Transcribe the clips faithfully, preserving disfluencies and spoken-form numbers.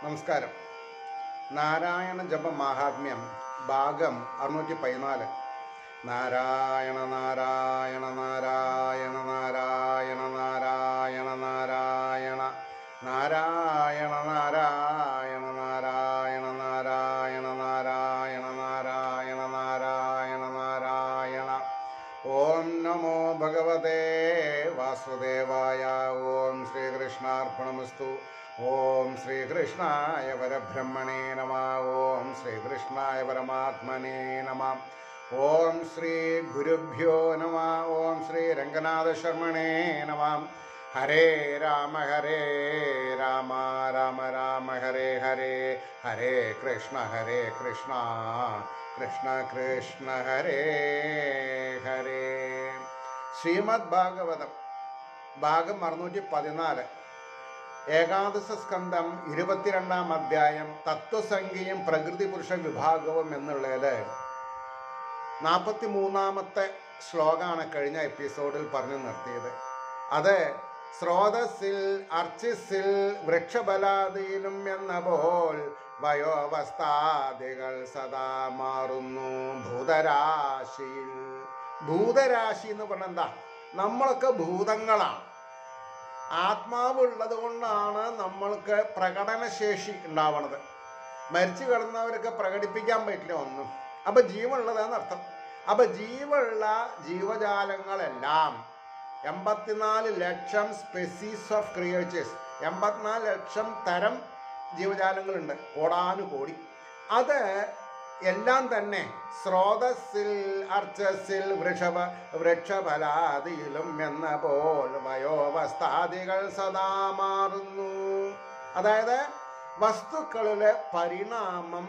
നമസ്കാരം. നാരായണ ജപ മാഹാത്മ്യം ഭാഗം അറുന്നൂറ്റി പതിനാല്. നാരായണ നാരായണ നാരായണ നാരായണ നാരായണ നാരായണ നാരായണ നാരായണ നാരായണ നാരായണ നാരായണ നാരായണ നാരായണ നാരായണ. ഓം നമോ ഭഗവതേ വാസുദേവായ. ഓം ശ്രീകൃഷ്ണാർപ്പണമസ്തു. ഓം ശ്രീകൃഷ്ണായ പരബ്രഹ്മണേ നമഃ. ഓം ശ്രീകൃഷ്ണായ പരമാത്മനേ നമഃ. ഓം ശ്രീ ഗുരുഭ്യോ നമഃ. ഓം ശ്രീ രംഗനാഥ ശർമ്മണേ നമഃ. ഹരേ രാമ ഹരേ രാമ രാമ രാമ ഹരേ ഹരേ. ഹരേ കൃഷ്ണ ഹരേ കൃഷ്ണ കൃഷ്ണ കൃഷ്ണ ഹരേ ഹരേ. ശ്രീമദ് ഭാഗവതം ഭാഗം അറുന്നൂറ്റി പതിനാല്. ഏകാദശ സ്കന്ധം ഇരുപത്തിരണ്ടാം അധ്യായം തത്വസംഖ്യയും പ്രകൃതി പുരുഷ വിഭാഗവും എന്നുള്ളതില് നാൽപ്പത്തി മൂന്നാമത്തെ ശ്ലോകമാണ് കഴിഞ്ഞ എപ്പിസോഡിൽ പറഞ്ഞു നിർത്തിയത്. അത് സ്രോതസ്സിൽ അർച്ചിസിൽ വൃക്ഷബലാദിയിലും എന്ന പോൽ വയോവസ്ഥാദികൾ സദാ മാറുന്നു ഭൂതരാശിയിൽ. ഭൂതരാശി എന്ന് പറഞ്ഞാൽ എന്താ? നമ്മളൊക്കെ ഭൂതങ്ങളാണ്. ആത്മാവ് ഉള്ളത് കൊണ്ടാണ് നമ്മൾക്ക് പ്രകടനശേഷി ഉണ്ടാവണത്. മരിച്ചു കിടന്നവർക്ക് പ്രകടിപ്പിക്കാൻ പറ്റില്ല ഒന്നും. അപ്പൊ ജീവനുള്ളതെന്ന് അർത്ഥം. അപ്പൊ ജീവുള്ള ജീവജാലങ്ങളെല്ലാം എൺപത്തിനാല് ലക്ഷം സ്പെസീസ് ഓഫ് ക്രിയേച്ചേഴ്സ്, എൺപത്തിനാല് ലക്ഷം തരം ജീവജാലങ്ങളുണ്ട്, കോടാനുകോടി. അത് എല്ലാം തന്നെ സ്രോതസ്സിൽ അർച്ചസിൽ വൃഷഭ വൃക്ഷഫലാദിയിലും എന്ന പോൽ വയോവസ്ഥാദികൾ സദാ മാറുന്നു. അതായത് വസ്തുക്കളിലെ പരിണാമം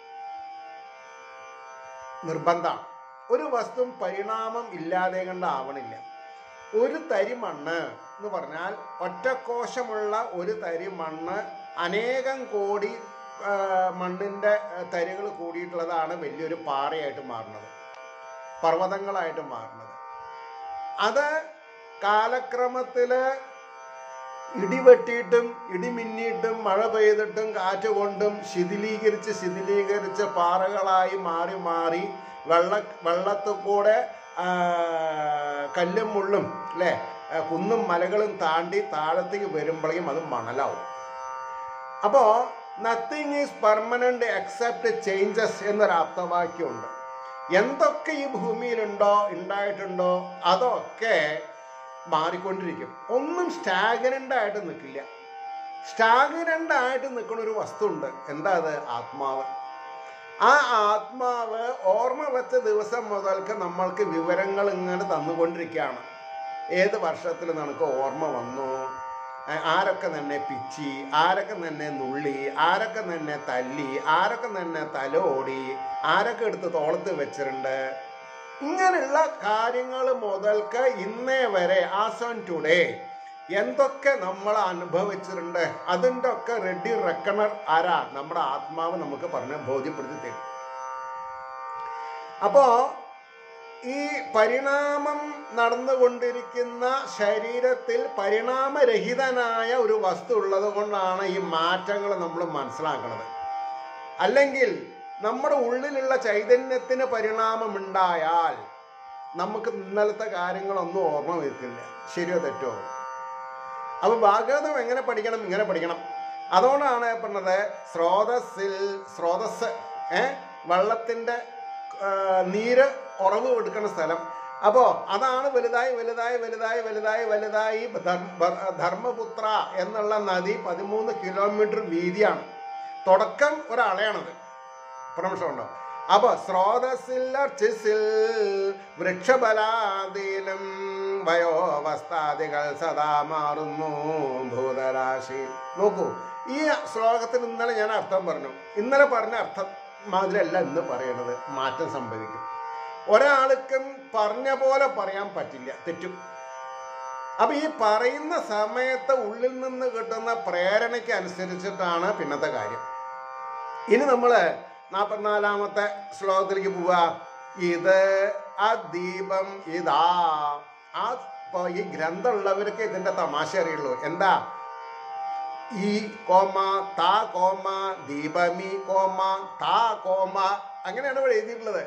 നിർബന്ധമാണ്. ഒരു വസ്തു പരിണാമം ഇല്ലാതെ കണ്ടാവണില്ല. ഒരു തരി മണ്ണ് എന്ന് പറഞ്ഞാൽ ഒറ്റക്കോശമുള്ള ഒരു തരി മണ്ണ് അനേകം കോടി മണ്ണിൻ്റെ തരികൾ കൂടിയിട്ടുള്ളതാണ് വലിയൊരു പാറയായിട്ട് മാറുന്നത്, പർവ്വതങ്ങളായിട്ട് മാറുന്നത്. അത് കാലക്രമത്തിൽ ഇടിവെട്ടിയിട്ടും ഇടിമിന്നിയിട്ടും മഴ പെയ്തിട്ടും കാറ്റ് കൊണ്ടും ശിഥിലീകരിച്ച് ശിഥിലീകരിച്ച് പാറകളായി മാറി മാറി വെള്ള വെള്ളത്തിൽ കൂടെ കല്ലും മുള്ളും അല്ലേ കുന്നും മലകളും താണ്ടി താഴത്തേക്ക് വരുമ്പോഴേക്കും അത് മണലാവും. അപ്പോൾ nothing is permanent except changes എന്നൊരു ആപ്തവാക്യമുണ്ട്. എന്തൊക്കെ ഈ ഭൂമിയിലുണ്ടോ ഉണ്ടായിട്ടുണ്ടോ അതൊക്കെ മാറിക്കൊണ്ടിരിക്കും. ഒന്നും സ്റ്റാഗ്നന്റ് ആയിട്ട് നിൽക്കില്ല. സ്റ്റാഗ്നന്റ് ആയിട്ട് നിൽക്കുന്ന ഒരു വസ്തു ഉണ്ട്. എന്താ അത്? ആത്മാവ്. ആ ആത്മാവ് ഓർമ്മ വെച്ച ദിവസം മുതൽക്ക് നമ്മൾക്ക് വിവരങ്ങൾ ഇങ്ങനെ തന്നുകൊണ്ടിരിക്കുകയാണ്. ഏത് വർഷത്തിൽ നമുക്ക് ഓർമ്മ വന്നു, ആരൊക്കെ തന്നെ പിച്ചി, ആരൊക്കെ തന്നെ നുള്ളി, ആരൊക്കെ തന്നെ തല്ലി, ആരൊക്കെ തന്നെ തലോടി, ആരൊക്കെ എടുത്ത് തോളത്ത് വെച്ചിട്ടുണ്ട്. ഇങ്ങനെയുള്ള കാര്യങ്ങൾ മുതൽക്ക് ഇന്നേ വരെ ആസ് ഓൺ ടുഡേ എന്തൊക്കെ നമ്മൾ അനുഭവിച്ചിട്ടുണ്ട് അതിൻ്റെ ഒക്കെ റെഡി റെക്കണർ ആരാ? നമ്മുടെ ആത്മാവ് നമുക്ക് പറഞ്ഞ് ബോധ്യപ്പെടുത്തി തരും. അപ്പോ ഈ പരിണാമം നടന്നുകൊണ്ടിരിക്കുന്ന ശരീരത്തിൽ പരിണാമരഹിതനായ ഒരു വസ്തു ഉള്ളത് കൊണ്ടാണ് ഈ മാറ്റങ്ങൾ നമ്മൾ മനസ്സിലാക്കുന്നത്. അല്ലെങ്കിൽ നമ്മുടെ ഉള്ളിലുള്ള ചൈതന്യത്തിന് പരിണാമം ഉണ്ടായാൽ നമുക്ക് ഇന്നലത്തെ കാര്യങ്ങളൊന്നും ഓർമ്മ വയ്ക്കില്ല. ശരിയോ തെറ്റോ? അപ്പൊ ഭാഗവതം എങ്ങനെ പഠിക്കണം? ഇങ്ങനെ പഠിക്കണം. അതുകൊണ്ടാണ് പറഞ്ഞത് സ്രോതസ്സിൽ സ്രോതസ് ഏ വെള്ളത്തിന്റെ നീര് ഉറവ് എടുക്കുന്ന സ്ഥലം. അപ്പോ അതാണ് വലുതായി വലുതായി വലുതായി വലുതായി വലുതായി ധർമ്മപുത്ര എന്നുള്ള നദി പതിമൂന്ന് കിലോമീറ്റർ വീതിയാണ്. തുടക്കം ഒരാളെയാണത്. പ്രമോഷമുണ്ടോ? അപ്പൊ സ്രോതസ്സിൽ അർച്ചിസിൽ വൃക്ഷബലാദിയിലും വയോവസ്ഥാദികൾ സദാ മാറുന്നു ഭൂതരാശി. നോക്കൂ, ഈ ശ്ലോകത്തിന് ഇന്നലെ ഞാൻ അർത്ഥം പറഞ്ഞു. ഇന്നലെ പറഞ്ഞ അർത്ഥം മാതിരിയല്ല ഇന്ന് പറയുന്നത്. മാറ്റം സംഭവിക്കും. ഒരാൾക്കും പറഞ്ഞ പോലെ പറയാൻ പറ്റില്ല, തെറ്റും. അപ്പൊ ഈ പറയുന്ന സമയത്ത് ഉള്ളിൽ നിന്ന് കിട്ടുന്ന പ്രേരണയ്ക്ക് അനുസരിച്ചിട്ടാണ് പിന്നത്തെ കാര്യം. ഇനി നമ്മള് നാൽപ്പത്തിനാലാമത്തെ ശ്ലോകത്തിലേക്ക് പോവാ. ഇത് ആ ദീപം ഇതാ. ആ ഈ ഗ്രന്ഥമുള്ളവർക്ക് ഇതിന്റെ തമാശ അറിയുള്ളൂ. എന്താ? ഈ കോമ താ കോമ ദീപമി കോമ താ കോമ അങ്ങനെയാണ് ഇവിടെ എഴുതിയിട്ടുള്ളത്.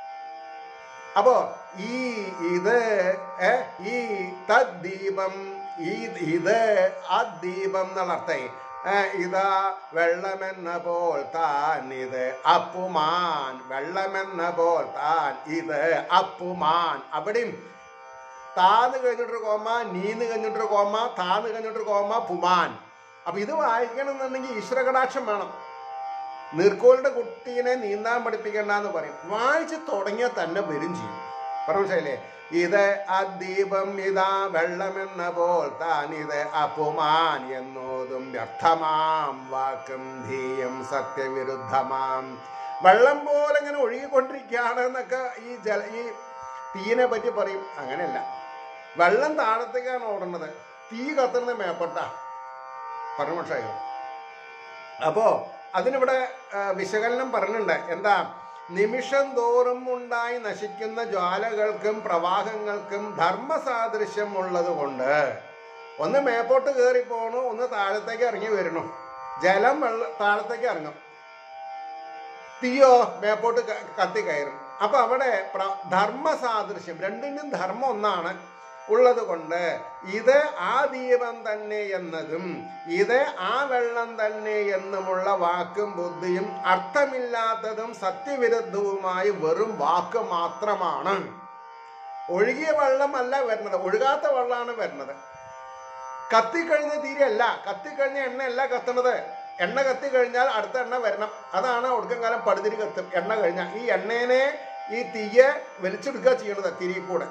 അപ്പോ ഈ ഇത് ഈ തദ്ദീപം ഈ ഇത് അദ്ദീപം എന്നുള്ള അർത്ഥം. ഇതാ വെള്ളമെന്ന പോൽ താൻ ഇത് അപ്പുമാൻ, വെള്ളമെന്ന പോൽ താൻ ഇത് അപ്പുമാൻ. അവിടെയും താന്ന് കഴിഞ്ഞിട്ടൊരു കോമ, നീന്ന് കഴിഞ്ഞിട്ടൊരു കോമ, താന്ന് കഴിഞ്ഞിട്ടൊരു കോമ, പുമാൻ. അപ്പൊ ഇത് വായിക്കണം എന്നുണ്ടെങ്കിൽ ഈശ്വരകടാക്ഷം വേണം. നീർക്കോലിന്റെ കുട്ടീനെ നീന്താൻ പഠിപ്പിക്കണ്ടെന്ന് പറയും. വായിച്ച് തുടങ്ങിയാൽ തന്നെ വരും ചെയ്യും. പറഞ്ഞേ ഇത് അദ്ദീപം ഇതാ വെള്ളമെന്ന പോൽ താൻ ഇത് അപ്പുമാൻ എന്നോതും വ്യർത്ഥമാം വാക്കും ധീയം സത്യവിരുദ്ധമാം. വെള്ളം പോലെ ഇങ്ങനെ ഒഴുകിക്കൊണ്ടിരിക്കുകയാണ് എന്നൊക്കെ ഈ ജല ഈ തീനെ പറ്റി പറയും. അങ്ങനെയല്ല, വെള്ളം താഴത്തേക്കാണ് ഓടുന്നത്, തീ കത്തുന്നത് മേപ്പട്ടാ. പറഞ്ഞു മനസ്സിലായോ? അപ്പോ അതിനിവിടെ വിശകലനം പറഞ്ഞിട്ടുണ്ട്. എന്താ? നിമിഷം തോറും ഉണ്ടായി നശിക്കുന്ന ജ്വാലകൾക്കും പ്രവാഹങ്ങൾക്കും ധർമ്മസാദൃശ്യം ഉള്ളത് കൊണ്ട് ഒന്ന് മേപ്പോട്ട് കയറി പോണു, ഒന്ന് താഴത്തേക്ക് ഇറങ്ങി വരണു. ജലം വെള്ള താഴത്തേക്ക് ഇറങ്ങും, തീയോ മേപ്പോട്ട് കത്തി കയറും. അപ്പൊ അവിടെ ധർമ്മസാദൃശ്യം, രണ്ടിനും ധർമ്മം ഒന്നാണ് ഉള്ളത് കൊണ്ട് ഇത് ആ ദീപം തന്നെ എന്നതും ഇത് ആ വെള്ളം തന്നെ എന്നുമുള്ള വാക്കും ബുദ്ധിയും അർത്ഥമില്ലാത്തതും സത്യവിരുദ്ധവുമായി വെറും വാക്ക് മാത്രമാണ്. ഒഴുകിയ വെള്ളമല്ല വരുന്നത്, ഒഴുകാത്ത വെള്ളമാണ് വരുന്നത്. കത്തിക്കഴിഞ്ഞ തീരെയല്ല, കത്തിക്കഴിഞ്ഞ എണ്ണയല്ല കത്തുന്നത്. എണ്ണ കത്തി കഴിഞ്ഞാൽ അടുത്ത എണ്ണ വരണം. അതാണ് ഒടുക്കം കാലം പടുതിരി കത്തും. എണ്ണ കഴിഞ്ഞാൽ ഈ എണ്ണേനെ ഈ തീയെ വലിച്ചെടുക്കുക ചെയ്യണത് തിരി കൂടെ.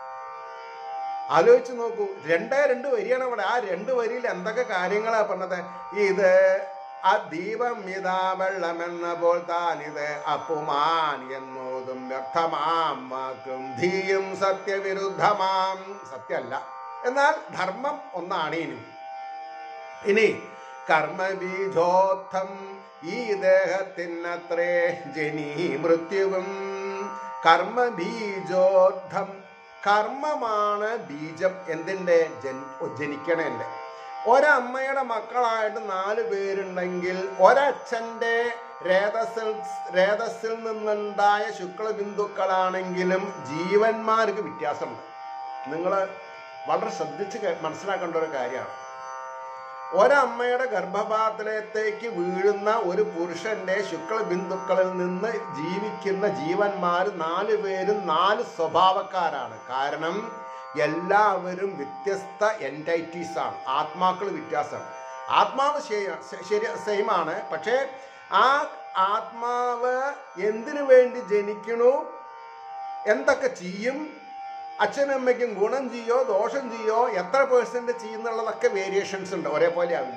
ആലോചിച്ച് നോക്കൂ, രണ്ടേ രണ്ട് വരിയാണ് അവിടെ. ആ രണ്ട് വരിയിൽ എന്തൊക്കെ കാര്യങ്ങളാ പറഞ്ഞത്? ഇത് ആ ദീപം ഇതാ വെള്ളമെന്ന പോൽ താനിത് അപ്പുമാൻ എന്നോതും വ്യർത്ഥമാം വാക്കും ധീയും സത്യവിരുദ്ധമാം. സത്യമല്ല, എന്നാൽ ധർമ്മം ഒന്നാണ്. ഇനി ഇനി കർമ്മബീജോത്ഥം ഈ ദേഹത്തിനത്രേ ജനീ മൃത്യുവും. കർമ്മബീജോത്ഥം, കർമ്മമാണ് ബീജം. എന്തിൻ്റെ? ജൻ ജനിക്കണേൻ്റെ. ഒരമ്മയുടെ മക്കളായിട്ട് നാല് പേരുണ്ടെങ്കിൽ ഒരച്ഛൻ്റെ രേതസിൽ രേതസിൽ നിന്നുണ്ടായ ശുക്ലബിന്ദുക്കളാണെങ്കിലും ജീവന്മാർക്ക് വ്യത്യാസമുണ്ട്. നിങ്ങൾ വളരെ ശ്രദ്ധിച്ച് മനസ്സിലാക്കേണ്ട ഒരു കാര്യമാണ്. ഒരമ്മയുടെ ഗർഭപാത്രത്തിലേക്ക് വീഴുന്ന ഒരു പുരുഷന്റെ ശുക്ലബിന്ദുക്കളിൽ നിന്ന് ജീവിക്കുന്ന ജീവന്മാർ നാല് പേരും നാല് സ്വഭാവക്കാരാണ്. കാരണം എല്ലാവരും വ്യത്യസ്ത എൻറ്റൈറ്റീസ് ആണ്. ആത്മാക്കൾ വ്യത്യാസമാണ്. ആത്മാവ് ശരി സെയിമാണ്, പക്ഷേ ആ ആത്മാവ് എന്തിനു വേണ്ടി ജനിക്കണു, എന്തൊക്കെ ചെയ്യും, അച്ഛനമ്മയ്ക്കും ഗുണം ചെയ്യോ ദോഷം ചെയ്യോ എത്ര പേഴ്സെന്റ് ചെയ്യുന്നുള്ളതൊക്കെ വേരിയേഷൻസ് ഉണ്ട്, ഒരേപോലെ ആവില്ല.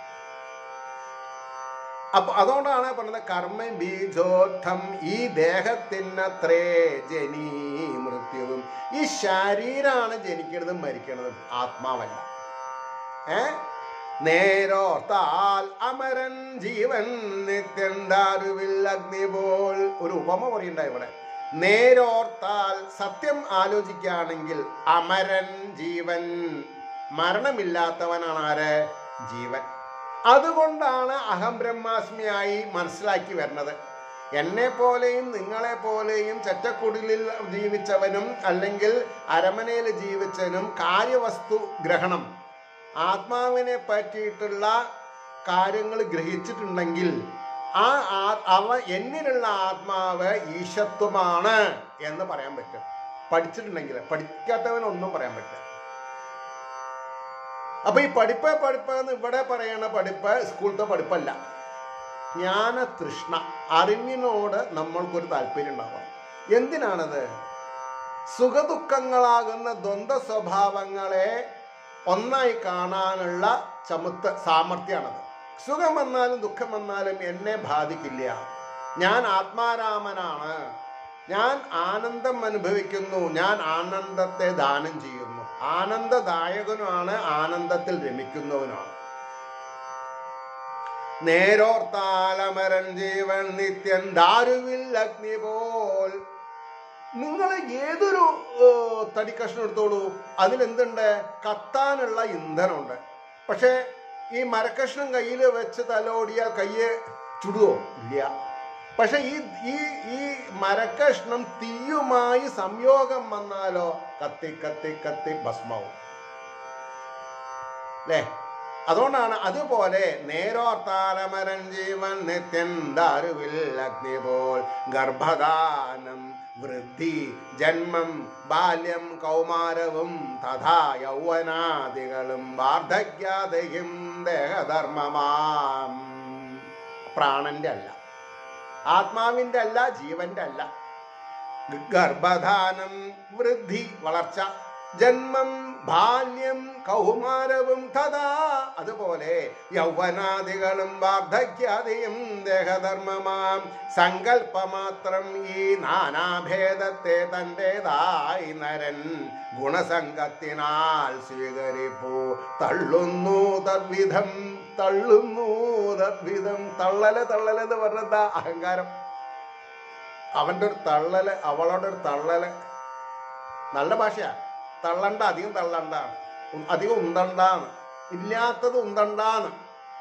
അപ്പൊ അതുകൊണ്ടാണ് പറഞ്ഞത് കർമ്മ ബീജോത്ഥം ഈ ദേഹത്തിനത്രേ ജനീ മൃത്യുവും. ഈ ശരീരമാണ് ജനിക്കുന്നതും മരിക്കുന്നതും, ആത്മാവല്ല. ഏ നേരോർത്താൽ അമരൻ ജീവൻ നിത്യൻ ദാരുവിൽ അഗ്നി പോൽ. ഒരു ഉപമ പറയണ്ട ഇവിടെ. നേരോർത്താൽ, സത്യം ആലോചിക്കുകയാണെങ്കിൽ അമരൻ ജീവൻ, മരണമില്ലാത്തവനാണ് ആര്? ജീവൻ. അതുകൊണ്ടാണ് അഹം ബ്രഹ്മാസ്മിയായി മനസ്സിലാക്കി വരുന്നത്. എന്നെ പോലെയും നിങ്ങളെ പോലെയും ചറ്റക്കുടിലിൽ ജീവിച്ചവനും അല്ലെങ്കിൽ അരമനയിൽ ജീവിച്ചവനും കാര്യവസ്തു ഗ്രഹണം, ആത്മാവിനെ പറ്റിയിട്ടുള്ള കാര്യങ്ങൾ ഗ്രഹിച്ചിട്ടുണ്ടെങ്കിൽ ആ അവ എന്നിലുള്ള ആത്മാവ് ഈശത്വമാണ് എന്ന് പറയാൻ പറ്റും. പഠിച്ചിട്ടുണ്ടെങ്കിൽ. പഠിക്കാത്തവനൊന്നും പറയാൻ പറ്റില്ല. അപ്പൊ ഈ പഠിപ്പ് പഠിപ്പ് എന്ന് ഇവിടെ പറയണ പഠിപ്പ് സ്കൂളത്തെ പഠിപ്പല്ല. ജ്ഞാന തൃഷ്ണ, അറിവിനോട് നമ്മൾക്കൊരു താല്പര്യം ഉണ്ടാവാം. എന്തിനാണത്? സുഖദുഃഖങ്ങളാകുന്ന ദ്വന്ദ്വ സ്വഭാവങ്ങളെ ഒന്നായി കാണാനുള്ള ചമുത്ത് സാമർഥ്യമാണത്. സുഖം വന്നാലും ദുഃഖം വന്നാലും എന്നെ ബാധിക്കില്ല. ഞാൻ ആത്മാരാമനാണ്, ഞാൻ ആനന്ദം അനുഭവിക്കുന്നു, ഞാൻ ആനന്ദത്തെ ദാനം ചെയ്യുന്നു. ആനന്ദദായകനുമാണ്, ആനന്ദത്തിൽ രമിക്കുന്നവനാണ്. നേരോർത്താലമരൻ ജീവൻ നിത്യൻ ദാരുവിൽ അഗ്നി പോൽ. നിങ്ങൾ ഏതൊരു തടിക്കഷ്ണം എടുത്തോളൂ, അതിലെന്തുണ്ട്? കത്താനുള്ള ഇന്ധനമുണ്ട്. പക്ഷെ ഈ മരക്കഷ്ണം കയ്യിൽ വെച്ച് തലോടിയാൽ കയ്യെ ചുടുവോ? ഇല്ല. പക്ഷെ ഈ ഈ ഈ മരക്കഷ്ണം തീയുമായി സംയോഗം വന്നാലോ കത്തി കത്തി കത്തി ഭസ്മാവും അല്ലേ? അതുകൊണ്ടാണ് അതുപോലെ നേരോർത്താലമരൻ ജീവൻ നിത്യൻ ദാരുവിൽ അഗ്നി പോൽ ഗർഭധാനം വൃദ്ധി ജന്മം ബാല്യം കൗമാരവും തഥാ യൗവനാദികളും വാർദ്ധക്യാദയും ദേഹധർമ്മമാം. പ്രാണന്റെ അല്ല, ആത്മാവിന്റെ അല്ല, ജീവന്റെ അല്ല. ഗർഭധാനം വൃദ്ധി വളർച്ച, ജന്മം ബാല്യം കൗമാരവും തഥാ അതുപോലെ യൗവനാദികളും വാർദ്ധക്യാദിയും ദേഹധർമ്മമാം. സങ്കല്പമാത്രം ഈ നാനാഭേദത്തെ തൻ്റെതായി നരൻ ഗുണസംഗത്തിനാൽ സ്വീകരിപ്പൂ തള്ളുന്നു തദ്വിധം. തള്ളുന്നു തദ്വിധം. തള്ളല് തള്ളല് എന്ന് പറഞ്ഞെന്താ? അഹങ്കാരം. അവൻ്റെ ഒരു തള്ളല്, അവളുടെ ഒരു തള്ളല്. നല്ല ഭാഷയാ. തള്ളണ്ട, അധികം തള്ളണ്ടാണ്, അധികം ഉന്തണ്ടാണ്, ഇല്ലാത്തത് ഉന്തണ്ടാണ്.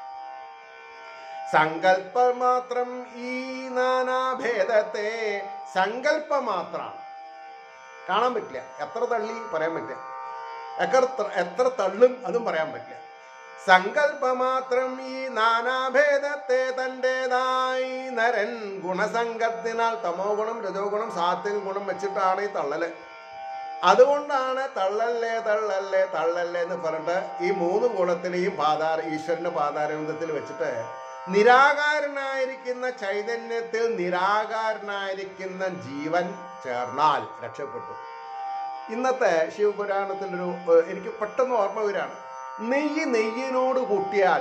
സങ്കല്പം മാത്രം ഈ നാനാഭേദത്തെ, സങ്കല്പം മാത്രമാണ്, കാണാൻ പറ്റില്ല. എത്ര തള്ളി പറയാൻ പറ്റില്ല, എത്ര എത്ര തള്ളും അതും പറയാൻ പറ്റില്ല. സങ്കല്പമാത്രം ഈ നാനാഭേദത്തെ തൻ്റെതായി നരൻ ഗുണസംഗത്തിനാൽ, തമോ ഗുണം രജോ ഗുണം സാത്വിക ഗുണം വെച്ചിട്ടാണ് ഈ തള്ളല്. അതുകൊണ്ടാണ് തള്ളല്ലേ തള്ളല്ലേ തള്ളല്ലേ എന്ന് പറഞ്ഞിട്ട് ഈ മൂന്ന് ഗുണത്തിനെയും പാതാര ഈശ്വരന്റെ പാതാരബന്ധത്തിൽ വെച്ചിട്ട് നിരാകാരനായിരിക്കുന്ന ചൈതന്യത്തിൽ നിരാകാരനായിരിക്കുന്ന ജീവൻ ചേർന്നാൽ രക്ഷപ്പെട്ടു. ഇന്നത്തെ ശിവപുരാണത്തിലൊരു എനിക്ക് പെട്ടെന്ന് ഓർമ്മ വരാണ്. നെയ്യ് നെയ്യിനോട് കൂട്ടിയാൽ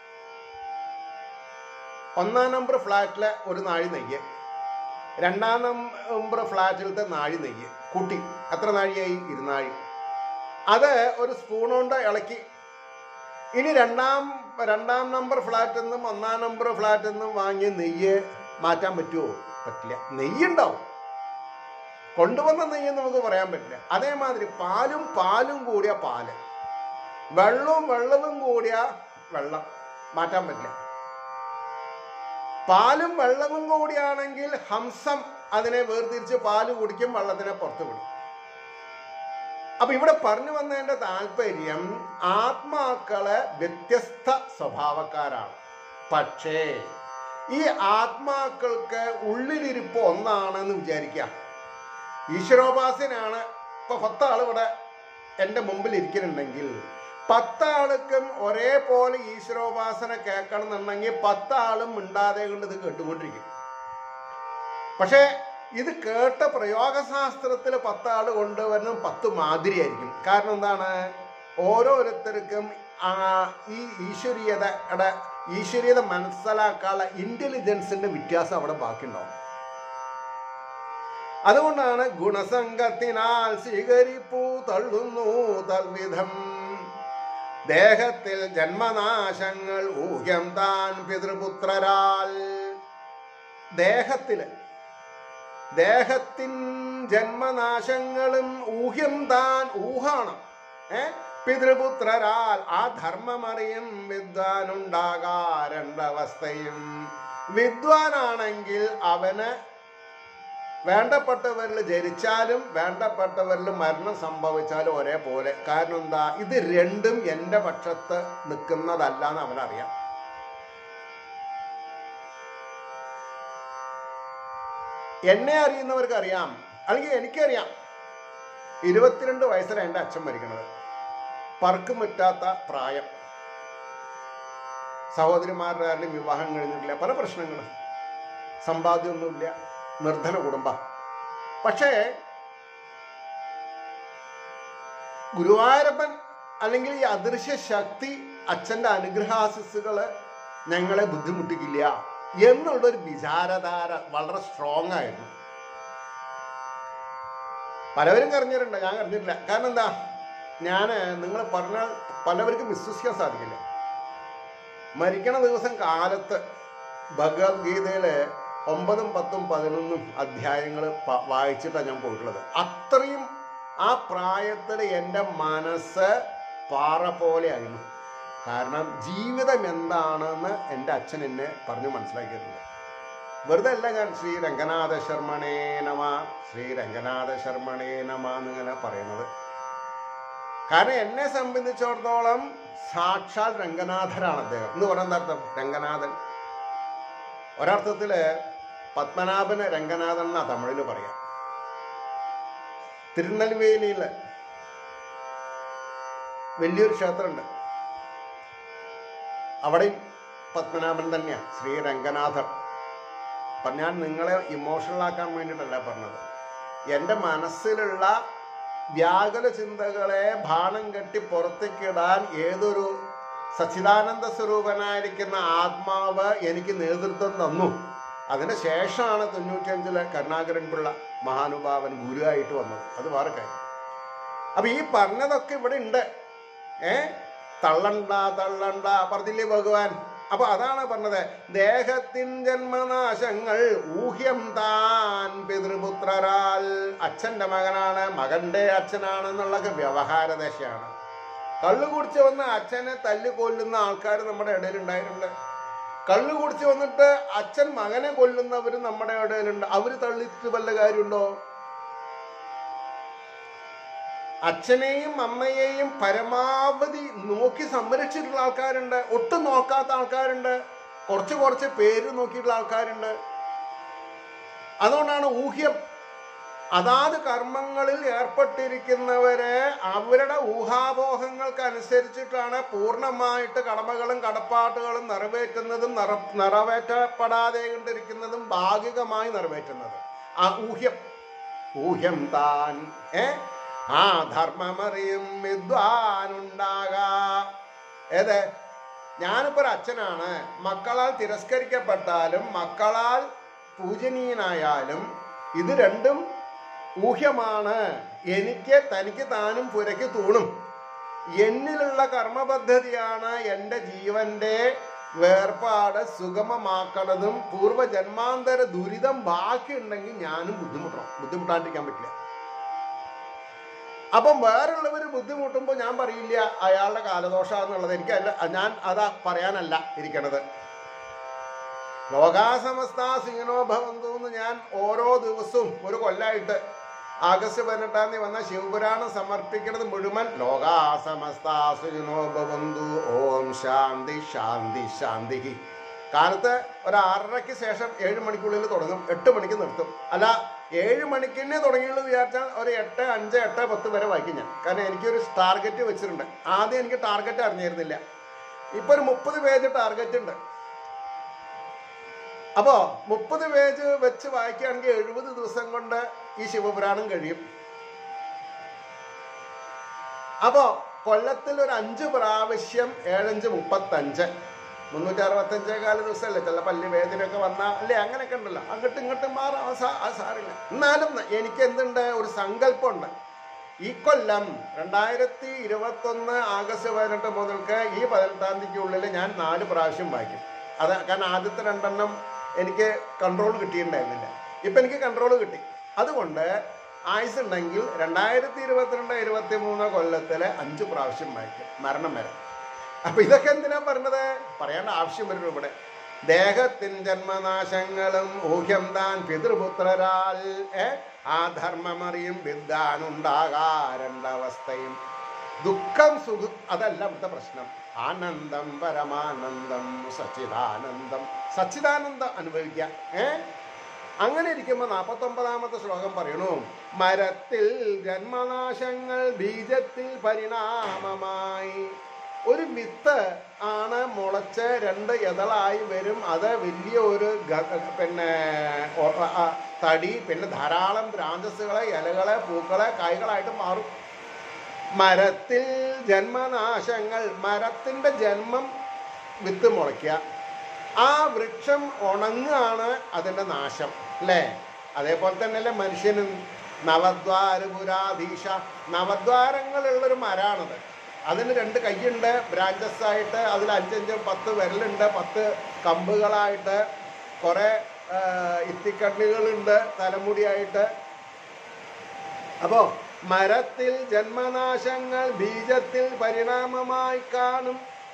ഒന്നാം നമ്പർ ഫ്ലാറ്റിലെ ഒരു നാഴി നെയ്യ്, രണ്ടാം നമ്പർ ഫ്ലാറ്റിലത്തെ നാഴി നെയ്യ് കൂട്ടി എത്ര നാഴിയായി? ഇരുനാഴി. അത് ഒരു സ്പൂൺ കൊണ്ട് ഇളക്കി. ഇനി രണ്ടാം രണ്ടാം നമ്പർ ഫ്ലാറ്റിൽ നിന്നും ഒന്നാം നമ്പർ ഫ്ലാറ്റിൽ നിന്നും വാങ്ങിയ നെയ്യ് മാറ്റാൻ പറ്റുമോ? പറ്റില്ല. നെയ്യുണ്ടാവും, കൊണ്ടുവന്ന നെയ്യ് നമുക്ക് പറയാൻ പറ്റില്ല. അതേമാതിരി പാലും പാലും കൂടിയ പാല്, വെള്ളവും വെള്ളവും കൂടിയ വെള്ളം മാറ്റാൻ പറ്റില്ല. പാലും വെള്ളവും കൂടിയാണെങ്കിൽ ഹംസം അതിനെ വേർതിരിച്ച് പാല് കുടിക്കും, വെള്ളത്തിനെ പുറത്തു വിടും. അപ്പൊ ഇവിടെ പറഞ്ഞു വന്നതിന്റെ താല്പര്യം ആത്മാക്കള് വ്യത്യസ്ത സ്വഭാവക്കാരാണ്. പക്ഷേ ഈ ആത്മാക്കൾക്ക് ഉള്ളിലിരിപ്പ് ഒന്നാണെന്ന് വിചാരിക്കാം. ഈശ്വരോപാസനാണ്. ഇപ്പൊ പത്താൾ ഇവിടെ എൻ്റെ മുമ്പിൽ ഇരിക്കുന്നുണ്ടെങ്കിൽ പത്താൾക്കും ഒരേപോലെ ഈശ്വരോപാസന കേൾക്കണം എന്നുണ്ടെങ്കിൽ പത്താളും മിണ്ടാതെ കൊണ്ട് ഇത് കേട്ടുകൊണ്ടിരിക്കും. പക്ഷെ ഇത് കേട്ട പ്രയോഗശാസ്ത്രത്തിൽ പത്താൾ കൊണ്ടുവരണം പത്ത് മാതിരിയായിരിക്കും. കാരണം എന്താണ്? ഓരോരുത്തർക്കും ആ ഈ ഈശ്വരീയതയുടെ ഈശ്വരീയത മനസ്സിലാക്കാനുള്ള ഇന്റലിജൻസിന്റെ വ്യത്യാസം അവിടെ ബാക്കിയുണ്ടാവും. അതുകൊണ്ടാണ് ഗുണസംഗത്തിനാൽ സ്വീകരിപ്പൂ തള്ളുന്നു തൽവിധം. ദേഹത്തിൽ ജന്മനാശങ്ങൾ ഊഹ്യം താൻ പിതൃപുത്രരാൽ. ദേഹത്തില് ദേഹത്തിൻ ജന്മനാശങ്ങളും ഊഹ്യം താൻ ഊഹാണ്. ഏ പിതൃപുത്രരാൽ ആ ധർമ്മമറിയും വിദ്വാനുണ്ടാകാരണ്ടവസ്ഥയും. വിദ്വാനാണെങ്കിൽ അവന് വേണ്ടപ്പെട്ടവരിൽ ജനിച്ചാലും വേണ്ടപ്പെട്ടവരിൽ മരണം സംഭവിച്ചാലും ഒരേപോലെ. കാരണം എന്താ? ഇത് രണ്ടും എൻ്റെ പക്ഷത്ത് നിൽക്കുന്നതല്ല എന്ന് അവനറിയാം. എന്നെ അറിയുന്നവർക്ക് അറിയാം, അല്ലെങ്കിൽ എനിക്കറിയാം. ഇരുപത്തിരണ്ട് വയസ്സിലാണ് എൻ്റെ അച്ഛൻ മരിക്കണത്. പറക്കും പറ്റാത്ത പ്രായം, സഹോദരിമാരുടെ ആരുടെയും വിവാഹം കഴിഞ്ഞിട്ടില്ല, പല പ്രശ്നങ്ങളും, സമ്പാദ്യമൊന്നുമില്ല, നിർധന കുടുംബം. പക്ഷേ ഗുരുവായൂരപ്പൻ അല്ലെങ്കിൽ ഈ അദൃശ്യ ശക്തി അച്ഛൻ്റെ അനുഗ്രഹാശിസ്സുകള് ഞങ്ങളെ ബുദ്ധിമുട്ടിക്കില്ല എന്നുള്ളൊരു വിചാരധാര വളരെ സ്ട്രോങ് ആയിരുന്നു. പലവരും കറിഞ്ഞിട്ടുണ്ട്, ഞാൻ കറിഞ്ഞിട്ടില്ല. കാരണം എന്താ? ഞാൻ നിങ്ങൾ പറഞ്ഞാൽ പലവർക്കും വിശ്വസിക്കാൻ സാധിക്കില്ല. മരിക്കണ ദിവസം കാലത്ത് ഭഗവത്ഗീതയിലെ ഒമ്പതും പത്തും പതിനൊന്നും അധ്യായങ്ങൾ വായിച്ചിട്ടാണ് ഞാൻ പോയിട്ടുള്ളത്. അത്രയും ആ പ്രായത്തിൽ എൻ്റെ മനസ്സ് പാറ പോലെ ആയിരുന്നു. കാരണം ജീവിതം എന്താണെന്ന് എൻ്റെ അച്ഛൻ എന്നെ പറഞ്ഞു മനസ്സിലാക്കിയിട്ടുണ്ട്. വെറുതെ അല്ല ഞാൻ ശ്രീ രംഗനാഥ ശർമ്മണേ നമ ശ്രീ രംഗനാഥ ശർമ്മണേ നമ എന്നിങ്ങനെ പറയുന്നത്. കാരണം എന്നെ സംബന്ധിച്ചിടത്തോളം സാക്ഷാൽ രംഗനാഥനാണ് അദ്ദേഹം എന്ന് പറയുന്ന അർത്ഥം. രംഗനാഥൻ ഒരർത്ഥത്തില് പത്മനാഭന് രംഗനാഥൻ എന്നാ തമിഴിൽ പറയാം. തിരുനെൽവേലിയിൽ വലിയൊരു ക്ഷേത്രമുണ്ട്, അവിടെയും പത്മനാഭൻ തന്നെയാണ് ശ്രീ രംഗനാഥൻ. അപ്പം ഞാൻ നിങ്ങളെ ഇമോഷണൽ ആക്കാൻ വേണ്ടിയിട്ടല്ല പറഞ്ഞത്. എൻ്റെ മനസ്സിലുള്ള വ്യാകുല ചിന്തകളെ ബാണം കെട്ടി പുറത്തേക്കിടാൻ ഏതൊരു സച്ചിദാനന്ദ സ്വരൂപനായിരിക്കുന്ന ആത്മാവ് എനിക്ക് നേതൃത്വം തന്നു. അതിന് ശേഷമാണ് തൊണ്ണൂറ്റിയഞ്ചിലെ കരുണാകരൻ പിള്ള മഹാനുഭാവൻ ഗുരുവായിട്ട് വന്നത്. അത് വേറെ കാര്യം. അപ്പൊ ഈ പറഞ്ഞതൊക്കെ ഇവിടെ ഉണ്ട്. ഏ തള്ളണ്ട തള്ളണ്ട പറഞ്ഞില്ലേ ഭഗവാൻ. അപ്പൊ അതാണ് പറഞ്ഞത്, ദേഹത്തിൻ ജന്മനാശങ്ങൾ ഊഹ്യം താൻ പിതൃപുത്രരാൽ. അച്ഛൻ്റെ മകനാണ്, മകന്റെ അച്ഛനാണെന്നുള്ളൊക്കെ വ്യവഹാര ദശയാണ്. കള്ളു കുടിച്ച് വന്ന് അച്ഛനെ തല്ലി കൊല്ലുന്ന ആൾക്കാർ നമ്മുടെ ഇടയിൽ ഉണ്ടായിട്ടുണ്ട്. കള്ളു കുടിച്ച് വന്നിട്ട് അച്ഛൻ മകനെ കൊല്ലുന്നവരും നമ്മുടെ ഇടയിലുണ്ട്. അവര് തള്ളിയിട്ട് വല്ല കാര്യമുണ്ടോ? അച്ഛനെയും അമ്മയെയും പരമാവധി നോക്കി സംരക്ഷിച്ചിട്ടുള്ള ആൾക്കാരുണ്ട്, ഒട്ടും നോക്കാത്ത ആൾക്കാരുണ്ട്, കുറച്ച് കുറച്ച് പേര് നോക്കിയിട്ടുള്ള ആൾക്കാരുണ്ട്. അതുകൊണ്ടാണ് ഊഹ്യം. അതാത് കർമ്മങ്ങളിൽ ഏർപ്പെട്ടിരിക്കുന്നവരെ അവരുടെ ഊഹാപോഹങ്ങൾക്കനുസരിച്ചിട്ടാണ് പൂർണ്ണമായിട്ട് കടമകളും കടപ്പാട്ടുകളും നിറവേറ്റുന്നതും നിറ നിറവേറ്റപ്പെടാതെ കൊണ്ടിരിക്കുന്നതും ഭാഗികമായി നിറവേറ്റുന്നത്. ആ ഊഹ്യം ഊഹ്യം താൻ ഏ ആ ധർമ്മമറിയും വിദ്വാനുണ്ടാകാ. ഏത് ഞാനിപ്പോൾ ഒരു അച്ഛനാണ്, മക്കളാൽ തിരസ്കരിക്കപ്പെട്ടാലും മക്കളാൽ പൂജനീയനായാലും ഇത് രണ്ടും ഊഹ്യമാണ്. എനിക്ക് തനിക്ക് താനും പുരയ്ക്ക് തൂണും. എന്നിലുള്ള കർമ്മപദ്ധതിയാണ് എൻ്റെ ജീവന്റെ വേർപാട് സുഗമമാക്കണതും. പൂർവ്വജന്മാന്തര ദുരിതം ബാക്കിയുണ്ടെങ്കിൽ ഞാനും ബുദ്ധിമുട്ടണം, ബുദ്ധിമുട്ടാണ്ടിരിക്കാൻ പറ്റില്ല. അപ്പം വേറുള്ളവർ ബുദ്ധിമുട്ടുമ്പോൾ ഞാൻ പറയില്ല അയാളുടെ കാലദോഷാന്നുള്ളത്. എനിക്ക് അല്ല, ഞാൻ അതാ പറയാനല്ല ഇരിക്കണത്. ലോകാസമസ്ത സുഖിനോ ഭവന്തു എന്ന് ഞാൻ ഓരോ ദിവസവും ഒരു കൊല്ലായിട്ട് ആഗസ്റ്റ് പതിനെട്ടാം തീയതി വന്ന ശിവപുരാണം സമർപ്പിക്കുന്നത് മുഴുവൻ ലോകാസമസ്ത സുഖിനോ ഭവന്തു, ഓം ശാന്തി ശാന്തി ശാന്തി. കാലത്ത് ഒരു ആറരയ്ക്ക് ശേഷം ഏഴ് മണിക്കുള്ളിൽ തുടങ്ങും, എട്ട് മണിക്ക് നിർത്തും. അല്ല ഏഴ് മണിക്ക് തന്നെ തുടങ്ങിയുള്ളൂ വിചാരിച്ചാൽ ഒരു എട്ട് അഞ്ച് എട്ട് പത്ത് വരെ വായിക്കും ഞാൻ. കാരണം എനിക്കൊരു ടാർഗറ്റ് വെച്ചിട്ടുണ്ട്. ആദ്യം എനിക്ക് ടാർഗറ്റ് അറിഞ്ഞിരുന്നില്ല, ഇപ്പൊ ഒരു മുപ്പത് പേജ് ടാർഗറ്റ് ഉണ്ട്. അപ്പോ മുപ്പത് പേജ് വെച്ച് വായിക്കുകയാണെങ്കിൽ എഴുപത് ദിവസം കൊണ്ട് ഈ ശിവപുരാണം കഴിയും. അപ്പോ കൊല്ലത്തിൽ ഒരു അഞ്ച് പ്രാവശ്യം ഏഴഞ്ച് മുപ്പത്തഞ്ച് മുന്നൂറ്റി അറുപത്തഞ്ചേ കാല് ദിവസമല്ലേ. ചില പല്ല് വേദനയൊക്കെ വന്നാൽ അല്ലേ, അങ്ങനെയൊക്കെ ഉണ്ടല്ലോ, അങ്ങോട്ടും ഇങ്ങോട്ടും മാറാം, ആ സാറില്ല. എന്നാലും എനിക്ക് എന്തുണ്ട്, ഒരു സങ്കല്പമുണ്ട്. ഈ കൊല്ലം രണ്ടായിരത്തി ഇരുപത്തൊന്ന് ആഗസ്റ്റ് പതിനെട്ട് മുതൽക്ക് ഈ പതിനെട്ടാം തീയതിക്കുള്ളിൽ ഞാൻ നാല് പ്രാവശ്യം വായിക്കും. അത് കാരണം ആദ്യത്തെ രണ്ടെണ്ണം എനിക്ക് കൺട്രോൾ കിട്ടിയിട്ടുണ്ടായിരുന്നില്ല, ഇപ്പം എനിക്ക് കൺട്രോൾ കിട്ടി. അതുകൊണ്ട് ആയുസുണ്ടെങ്കിൽ രണ്ടായിരത്തി ഇരുപത്തിരണ്ട് ഇരുപത്തി മൂന്ന് കൊല്ലത്തിലെ അഞ്ച് പ്രാവശ്യം വായിക്കും, മരണം വരെ. അപ്പം ഇതൊക്കെ എന്തിനാ പറഞ്ഞത്, പറയേണ്ട ആവശ്യം വരും ഇവിടെ. ദേഹത്തിൻ ജന്മനാശങ്ങളും ഊഹ്യം താൻ പിതൃപുത്രരാൽ. ഏ ആ ധർമ്മമറിയും വിദ്വാനുണ്ടാകാ. രണ്ടവസ്ഥയും ദുഃഖം സുഖം അതല്ല ഇവിടുത്തെ പ്രശ്നം. ആനന്ദം പരമാനന്ദം സച്ചിദാനന്ദം. സച്ചിദാനന്ദം അനുഭവിക്കുക. ഏ അങ്ങനെ ഇരിക്കുമ്പോൾ നാൽപ്പത്തൊമ്പതാമത്തെ ശ്ലോകം പറയണു, മരത്തിൽ ജന്മനാശങ്ങൾ ബീജത്തിൽ പരിണാമമായി. ഒരു വിത്ത് ആണ് മുളച്ച് രണ്ട് എതളായി വരും. അത് വലിയ ഒരു പിന്നെ തടി, പിന്നെ ധാരാളം ബ്രാഞ്ചസുകളെ, ഇലകളെ, പൂക്കളെ, കായ്കളായിട്ട് മാറും. മരത്തിൽ ജന്മനാശങ്ങൾ, മരത്തിൻ്റെ ജന്മം വിത്ത് മുളയ്ക്കുക. ആ വൃക്ഷം ഉണങ്ങുകയാണ് അതിൻ്റെ നാശം, അല്ലേ? അതേപോലെ തന്നെയല്ലേ മനുഷ്യനും. നവദ്വാരപുരാധീശ, നവദ്വാരങ്ങളുള്ളൊരു മരാണത്. അതിന് രണ്ട് കൈയുണ്ട്, ബ്രാഞ്ചസ് ആയിട്ട്. അതിൽ അഞ്ചഞ്ച് പത്ത് വിരലുണ്ട്, പത്ത് കമ്പുകളായിട്ട്, കുറേ ഇത്തിക്കണ്ണികളുണ്ട് തലമുടിയായിട്ട്. അപ്പോൾ മരത്തിൽ ജന്മനാശങ്ങൾ ബീജത്തിൽ പരിണാമമായി കാണും.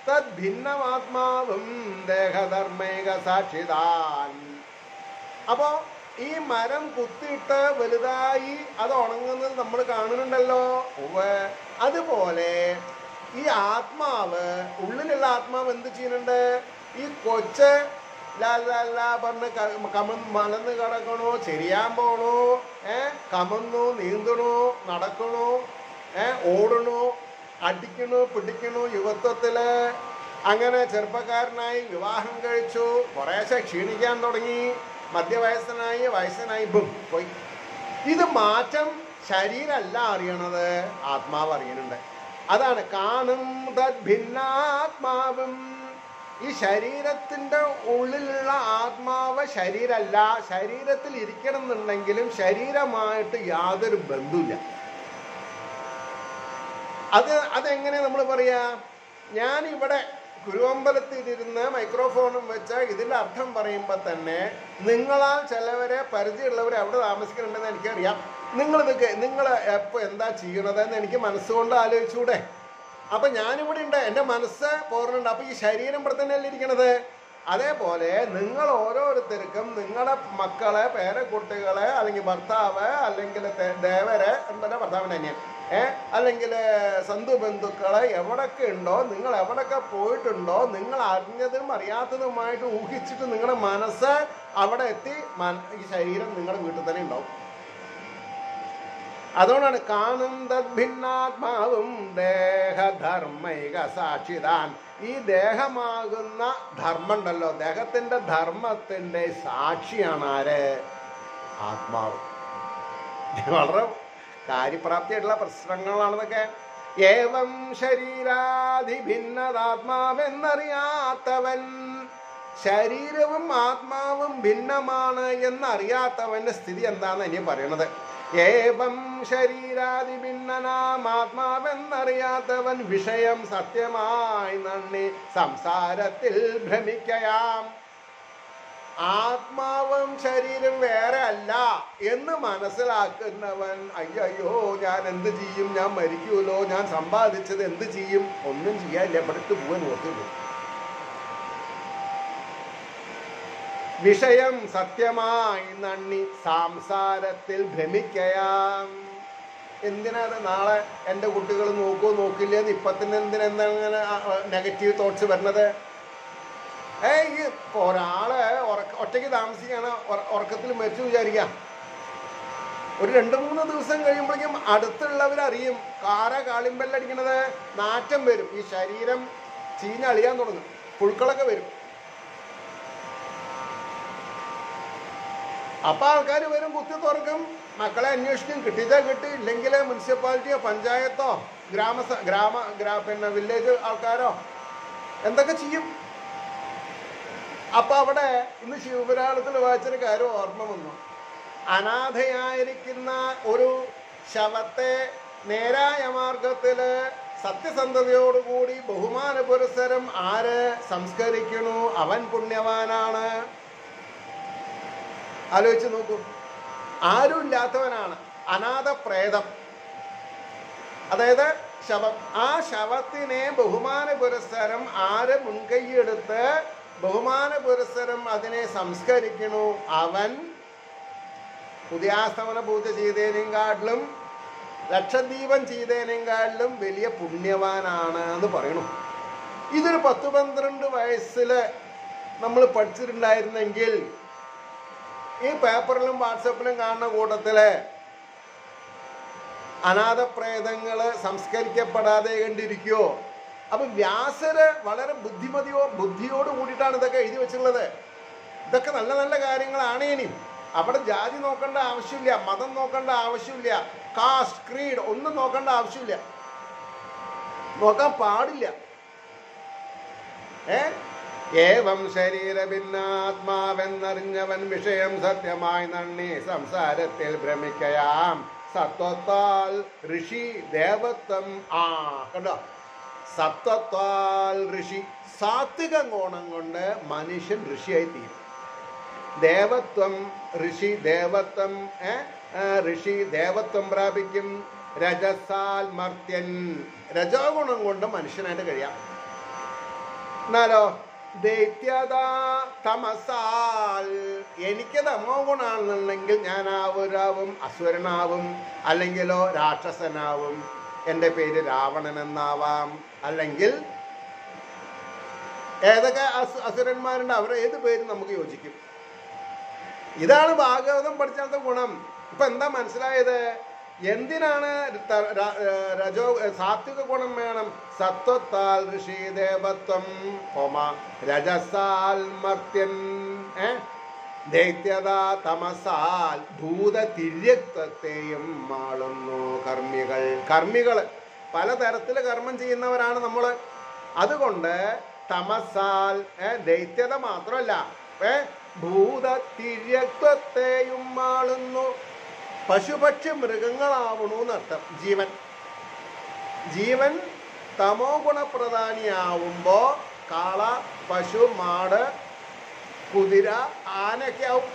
തദ് ഭിന്നമാത്മാവും ദേഹധർമ്മേക സാക്ഷിതാൻ. അപ്പോ ഈ മരം കുത്തിയിട്ട് വലുതായി അത് ഉണങ്ങുന്നത് നമ്മൾ കാണുന്നുണ്ടല്ലോ. അതുപോലെ ഈ ആത്മാവ്, ഉള്ളിലുള്ള ആത്മാവ് എന്ത് ചെയ്യുന്നുണ്ട്? ഈ കൊച്ച് ലാ പറഞ്ഞ് കമ മലന്ന് കിടക്കണോ, ചെരിയാൻ പോണോ, ഏ കമന്നു നീന്തണോ, നടക്കണോ, ഏ ഓടണോ, അടിക്കണോ, പിടിക്കണോ, യുവത്വത്തില് അങ്ങനെ ചെറുപ്പക്കാരനായി വിവാഹം കഴിച്ചു, കുറേശ്ശെ ക്ഷീണിക്കാൻ തുടങ്ങി, മധ്യവയസ്സനായി, വയസ്സനായി, ബും പോയി. ഇത് മാറ്റം ശരീരമല്ല അറിയണത്, ആത്മാവ് അറിയണുണ്ട്. അതാണ് കാണും തദ് ഭിന്നാത്മാവും. ഈ ശരീരത്തിന്റെ ഉള്ളിലുള്ള ആത്മാവ് ശരീരമല്ല. ശരീരത്തിൽ ഇരിക്കണം എന്നുണ്ടെങ്കിലും ശരീരമായിട്ട് യാതൊരു ബന്ധമില്ല. അത് അതെങ്ങനെ നമ്മൾ പറയാ? ഞാനിവിടെ കുരുവമ്പലത്തിലിരുന്ന് മൈക്രോഫോണും വെച്ച ഇതിൻ്റെ അർത്ഥം പറയുമ്പോൾ തന്നെ നിങ്ങളാൽ ചിലവരെ പരിചയമുള്ളവരെ എവിടെ താമസിക്കുന്നുണ്ടെന്ന് എനിക്കറിയാം. നിങ്ങളിതൊക്കെ നിങ്ങൾ എപ്പോൾ എന്താ ചെയ്യണതെന്ന് എനിക്ക് മനസ്സുകൊണ്ട് ആലോചിച്ചൂടെ? അപ്പം ഞാനിവിടെ ഉണ്ട്, എൻ്റെ മനസ്സ് പോറുന്നുണ്ട്. അപ്പം ഈ ശരീരം ഇവിടെ തന്നെയല്ലേ ഇരിക്കണത്? അതേപോലെ നിങ്ങൾ ഓരോരുത്തർക്കും നിങ്ങളുടെ മക്കളെ, പേരക്കുട്ടികളെ, അല്ലെങ്കിൽ ഭർത്താവ്, അല്ലെങ്കിൽ ദേവരെ, എന്താ ഭർത്താവിൻ്റെ അന്യൻ, ഏ അല്ലെങ്കിൽ സന്ധു ബന്ധുക്കളെ എവിടൊക്കെ ഉണ്ടോ, നിങ്ങൾ എവിടൊക്കെ പോയിട്ടുണ്ടോ, നിങ്ങൾ അറിഞ്ഞതും അറിയാത്തതുമായിട്ട് ഊഹിച്ചിട്ട് നിങ്ങളുടെ മനസ്സ് അവിടെ എത്തി ഈ ശരീരം നിങ്ങളുടെ വീട്ടിൽ തന്നെ ഉണ്ടാവും. അതുകൊണ്ടാണ് കാണും തദ് ഭിന്നാത്മാവും ദേഹധർമ്മൈക സാക്ഷിതാൻ. ഈ ദേഹമാകുന്ന ധർമ്മം ഉണ്ടല്ലോ, ദേഹത്തിന്റെ ധർമ്മത്തിന്റെ സാക്ഷിയാണ് ആര്? ആത്മാവ്. വളരെ കാര്യപ്രാപ്തിയായിട്ടുള്ള പ്രശ്നങ്ങളാണെന്നൊക്കെ. ഏവം ശരീരാധി ഭിന്നതാത്മാവെന്നറിയാത്തവൻ, ശരീരവും ആത്മാവും ഭിന്നമാണ് എന്നറിയാത്തവന്റെ സ്ഥിതി എന്താണെന്ന് ഇനി പറയണത്. ഏവം ശരീരാദി ഭിന്നനാം ആത്മാവെന്നറിയാത്തവൻ വിഷയം സത്യമായി നന്ദി സംസാരത്തിൽ ഭ്രമിക്കയാം. ആത്മാവും ശരീരം വേറെ അല്ല എന്ന് മനസ്സിലാക്കുന്നവൻ അയ്യോ ഞാൻ എന്ത് ചെയ്യും, ഞാൻ മരിക്കുമല്ലോ, ഞാൻ സമ്പാദിച്ചത് എന്ത് ചെയ്യും? ഒന്നും ചെയ്യാനില്ല, പെടുത്തു പോകാൻ നോക്കില്ല. വിഷയം സത്യമായി നന്ദി സംസാരത്തിൽ ഭ്രമിക്കയാം. എന്തിനാണ് നാളെ എൻ്റെ കുട്ടികൾ നോക്കോ നോക്കില്ലെന്ന് ഇപ്പത്തിന് എന്തിനെന്താണ് നെഗറ്റീവ് തോട്ട്സ് വരുന്നത്? ഏയ് ഈ ഒരാള് ഉറക്ക ഒറ്റയ്ക്ക് താമസിക്കുകയാണ്, ഉറക്കത്തിൽ മരിച്ചു വിചാരിക്കാം. ഒരു രണ്ട് മൂന്ന് ദിവസം കഴിയുമ്പോഴേക്കും അടുത്തുള്ളവരറിയും കാര കാളിമ്പല്ലടിക്കണത്, നാറ്റം വരും, ഈ ശരീരം ചീഞ്ഞളിയാൻ തുടങ്ങും, പുഴുക്കളൊക്കെ വരും. അപ്പം ആൾക്കാർ വരും, കുത്തി തുറക്കും, മക്കളെ അന്വേഷിക്കും, കിട്ടിച്ചാൽ കിട്ടി, ഇല്ലെങ്കിൽ മുനിസിപ്പാലിറ്റിയോ പഞ്ചായത്തോ ഗ്രാമ ഗ്രാമ ഗ്രാ പിന്നെ വില്ലേജ് ആൾക്കാരോ എന്തൊക്കെ ചെയ്യും. അപ്പം അവിടെ ഇന്ന് ശിവപുരാണത്തിൽ വായിച്ചൊരു കാര്യം ഓർമ്മ വന്നു. അനാഥയായിരിക്കുന്ന ഒരു ശവത്തെ നേരായ മാർഗത്തിൽ സത്യസന്ധതയോടുകൂടി ബഹുമാന പുരസ്സരം ആര് സംസ്കരിക്കണു അവൻ പുണ്യവാനാണ്. ആലോചിച്ച് നോക്കൂ, ആരും ഇല്ലാത്തവനാണ് അനാഥ പ്രേതം, അതായത് ശവം. ആ ശവത്തിനെ ബഹുമാന പുരസ്സരം ആര് മുൻകൈയെടുത്ത് ബഹുമാന പുരസ്സരം അതിനെ സംസ്കരിക്കണു അവൻ ഉദയാസ്തമന പൂജ ചെയ്തതിനെക്കാട്ടിലും ലക്ഷദ്വീപം ചെയ്തതിനെക്കാട്ടിലും വലിയ പുണ്യവാനാണ് എന്ന് പറയണു. ഇതൊരു പത്ത് പന്ത്രണ്ട് വയസ്സിൽ നമ്മൾ പഠിച്ചിട്ടുണ്ടായിരുന്നെങ്കിൽ ഈ പേപ്പറിലും വാട്സപ്പിലും കാണുന്ന കൂട്ടത്തില് അനാഥപ്രേതങ്ങള് സംസ്കരിക്കപ്പെടാതെ കണ്ടിരിക്കുവോ? അപ്പൊ വ്യാസര് വളരെ ബുദ്ധിമതിയോ ബുദ്ധിയോട് കൂടിയിട്ടാണ് ഇതൊക്കെ എഴുതി വെച്ചിട്ടുള്ളത്. ഇതൊക്കെ നല്ല നല്ല കാര്യങ്ങളാണ്. ഇനി അവിടെ ജാതി നോക്കേണ്ട ആവശ്യമില്ല, മതം നോക്കേണ്ട ആവശ്യമില്ല, കാസ്റ്റ് ക്രീഡ് ഒന്നും നോക്കേണ്ട ആവശ്യമില്ല, നോക്കാൻ പാടില്ല. ഏ ഏവം ശരീര ഭിന്നാത്മാവെന്നറിഞ്ഞവൻ വിഷയം സത്യമായി നന്ദി സംസാരത്തിൽ ഭ്രമിക്കയാം. സത്വത്താൽ ഋഷി ദേവത്വം. ആ കണ്ടോ, സത്വത്താൽ ഋഷി, സാത്വിക ഗുണം കൊണ്ട് മനുഷ്യൻ ഋഷിയായി തീരും. ദേവത്വം ഋഷി ദേവത്വം ഋഷി ദേവത്വം പ്രാപിക്കും. രജസാൽ മർത്യൻ, രജോഗുണം കൊണ്ട് മനുഷ്യനായിട്ട് കഴിയാം. എന്നാലോ ദൈത്യത തമസാൽ എനിക്ക് തമോ ഗുണാണെന്നുണ്ടെങ്കിൽ ഞാനാവൊരാവും അസുരനാവും, അല്ലെങ്കിലോ രാക്ഷസനാവും, എൻ്റെ പേര് രാവണൻ എന്നാവാം, അല്ലെങ്കിൽ ഏതൊക്കെ അസു അസുരന്മാരുണ്ട് അവരുടെ ഏത് പേരും നമുക്ക് യോജിക്കും. ഇതാണ് ഭാഗവതം പഠിച്ചാലത്തെ ഗുണം. ഇപ്പൊ എന്താ മനസ്സിലായത്? എന്തിനാണ് രജോ സാത്വിക ഗുണം വേണം? സത്വത്താൽ ഋഷി ദേവത്വം, ഹോമ രജസാൽ മർത്യൻ, ഏ ദൈത്യത തമസാൽ ഭൂതതിര്യക്തത്തെയും മാളുന്നു കർമ്മികൾ. കർമ്മികൾ പലതരത്തില് കർമ്മം ചെയ്യുന്നവരാണ് നമ്മൾ. അതുകൊണ്ട് തമസാൽ ദൈത്യത മാത്രമല്ല ഏ ഭൂതതിര്യക്തത്തെയും മാളുന്നു. പശുപക്ഷി മൃഗങ്ങളാവണു എന്നർത്ഥം. ജീവൻ ജീവൻ തമോ ഗുണപ്രധാനിയാവുമ്പോ കാള, പശു, മാട്, കുതിര, ആനയൊക്കെ ആവും.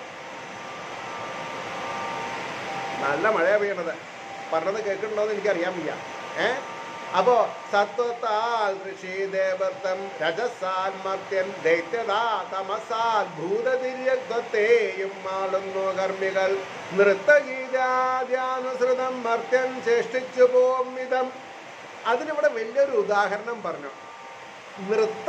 നല്ല മഴയാ പെയ്യണത്. പറഞ്ഞത് കേൾക്കുന്നുണ്ടോന്ന് എനിക്കറിയാൻ വയ്യ. ഏ അപ്പോ സത്വത്താൽ ഋഷി ദേവത്വം, രജസാൽ മർത്യൻ, ദൈത്യത തമസാൽ ഭൂതതിര്യത്വത്തെയും മാളുന്നു കർമ്മികൾ. നൃത്തഗീതാദ്യാനുസൃതം മർത്യൻ ചേഷ്ടിച്ചു പോം വിധം. അതിനിവിടെ വലിയൊരു ഉദാഹരണം പറഞ്ഞു. നൃത്ത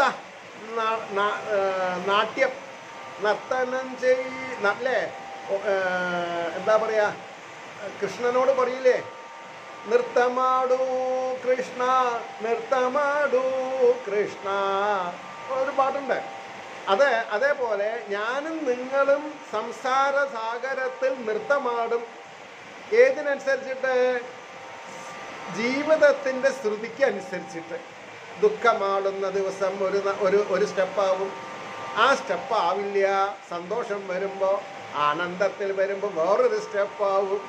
നാട്യം നർത്തനം ചെയ്യല്ലേ, എന്താ പറയാ, കൃഷ്ണനോട് പറയില്ലേ നൃത്തമാടൂ കൃഷ്ണ നൃത്തമാടൂ കൃഷ്ണ, ഒരു പാട്ടുണ്ട്. അതെ അതേപോലെ ഞാനും നിങ്ങളും സംസാര സാഗരത്തിൽ നൃത്തമാടും. ഏതിനനുസരിച്ചിട്ട്? ജീവിതത്തിൻ്റെ ശ്രുതിക്ക് അനുസരിച്ചിട്ട്. ദുഃഖമാടുന്ന ദിവസം ഒരു ഒരു ഒരു സ്റ്റെപ്പാവും, ആ സ്റ്റെപ്പ് ആവില്ല. സന്തോഷം വരുമ്പോൾ, ആനന്ദത്തിൽ വരുമ്പോൾ വേറൊരു സ്റ്റെപ്പാവും.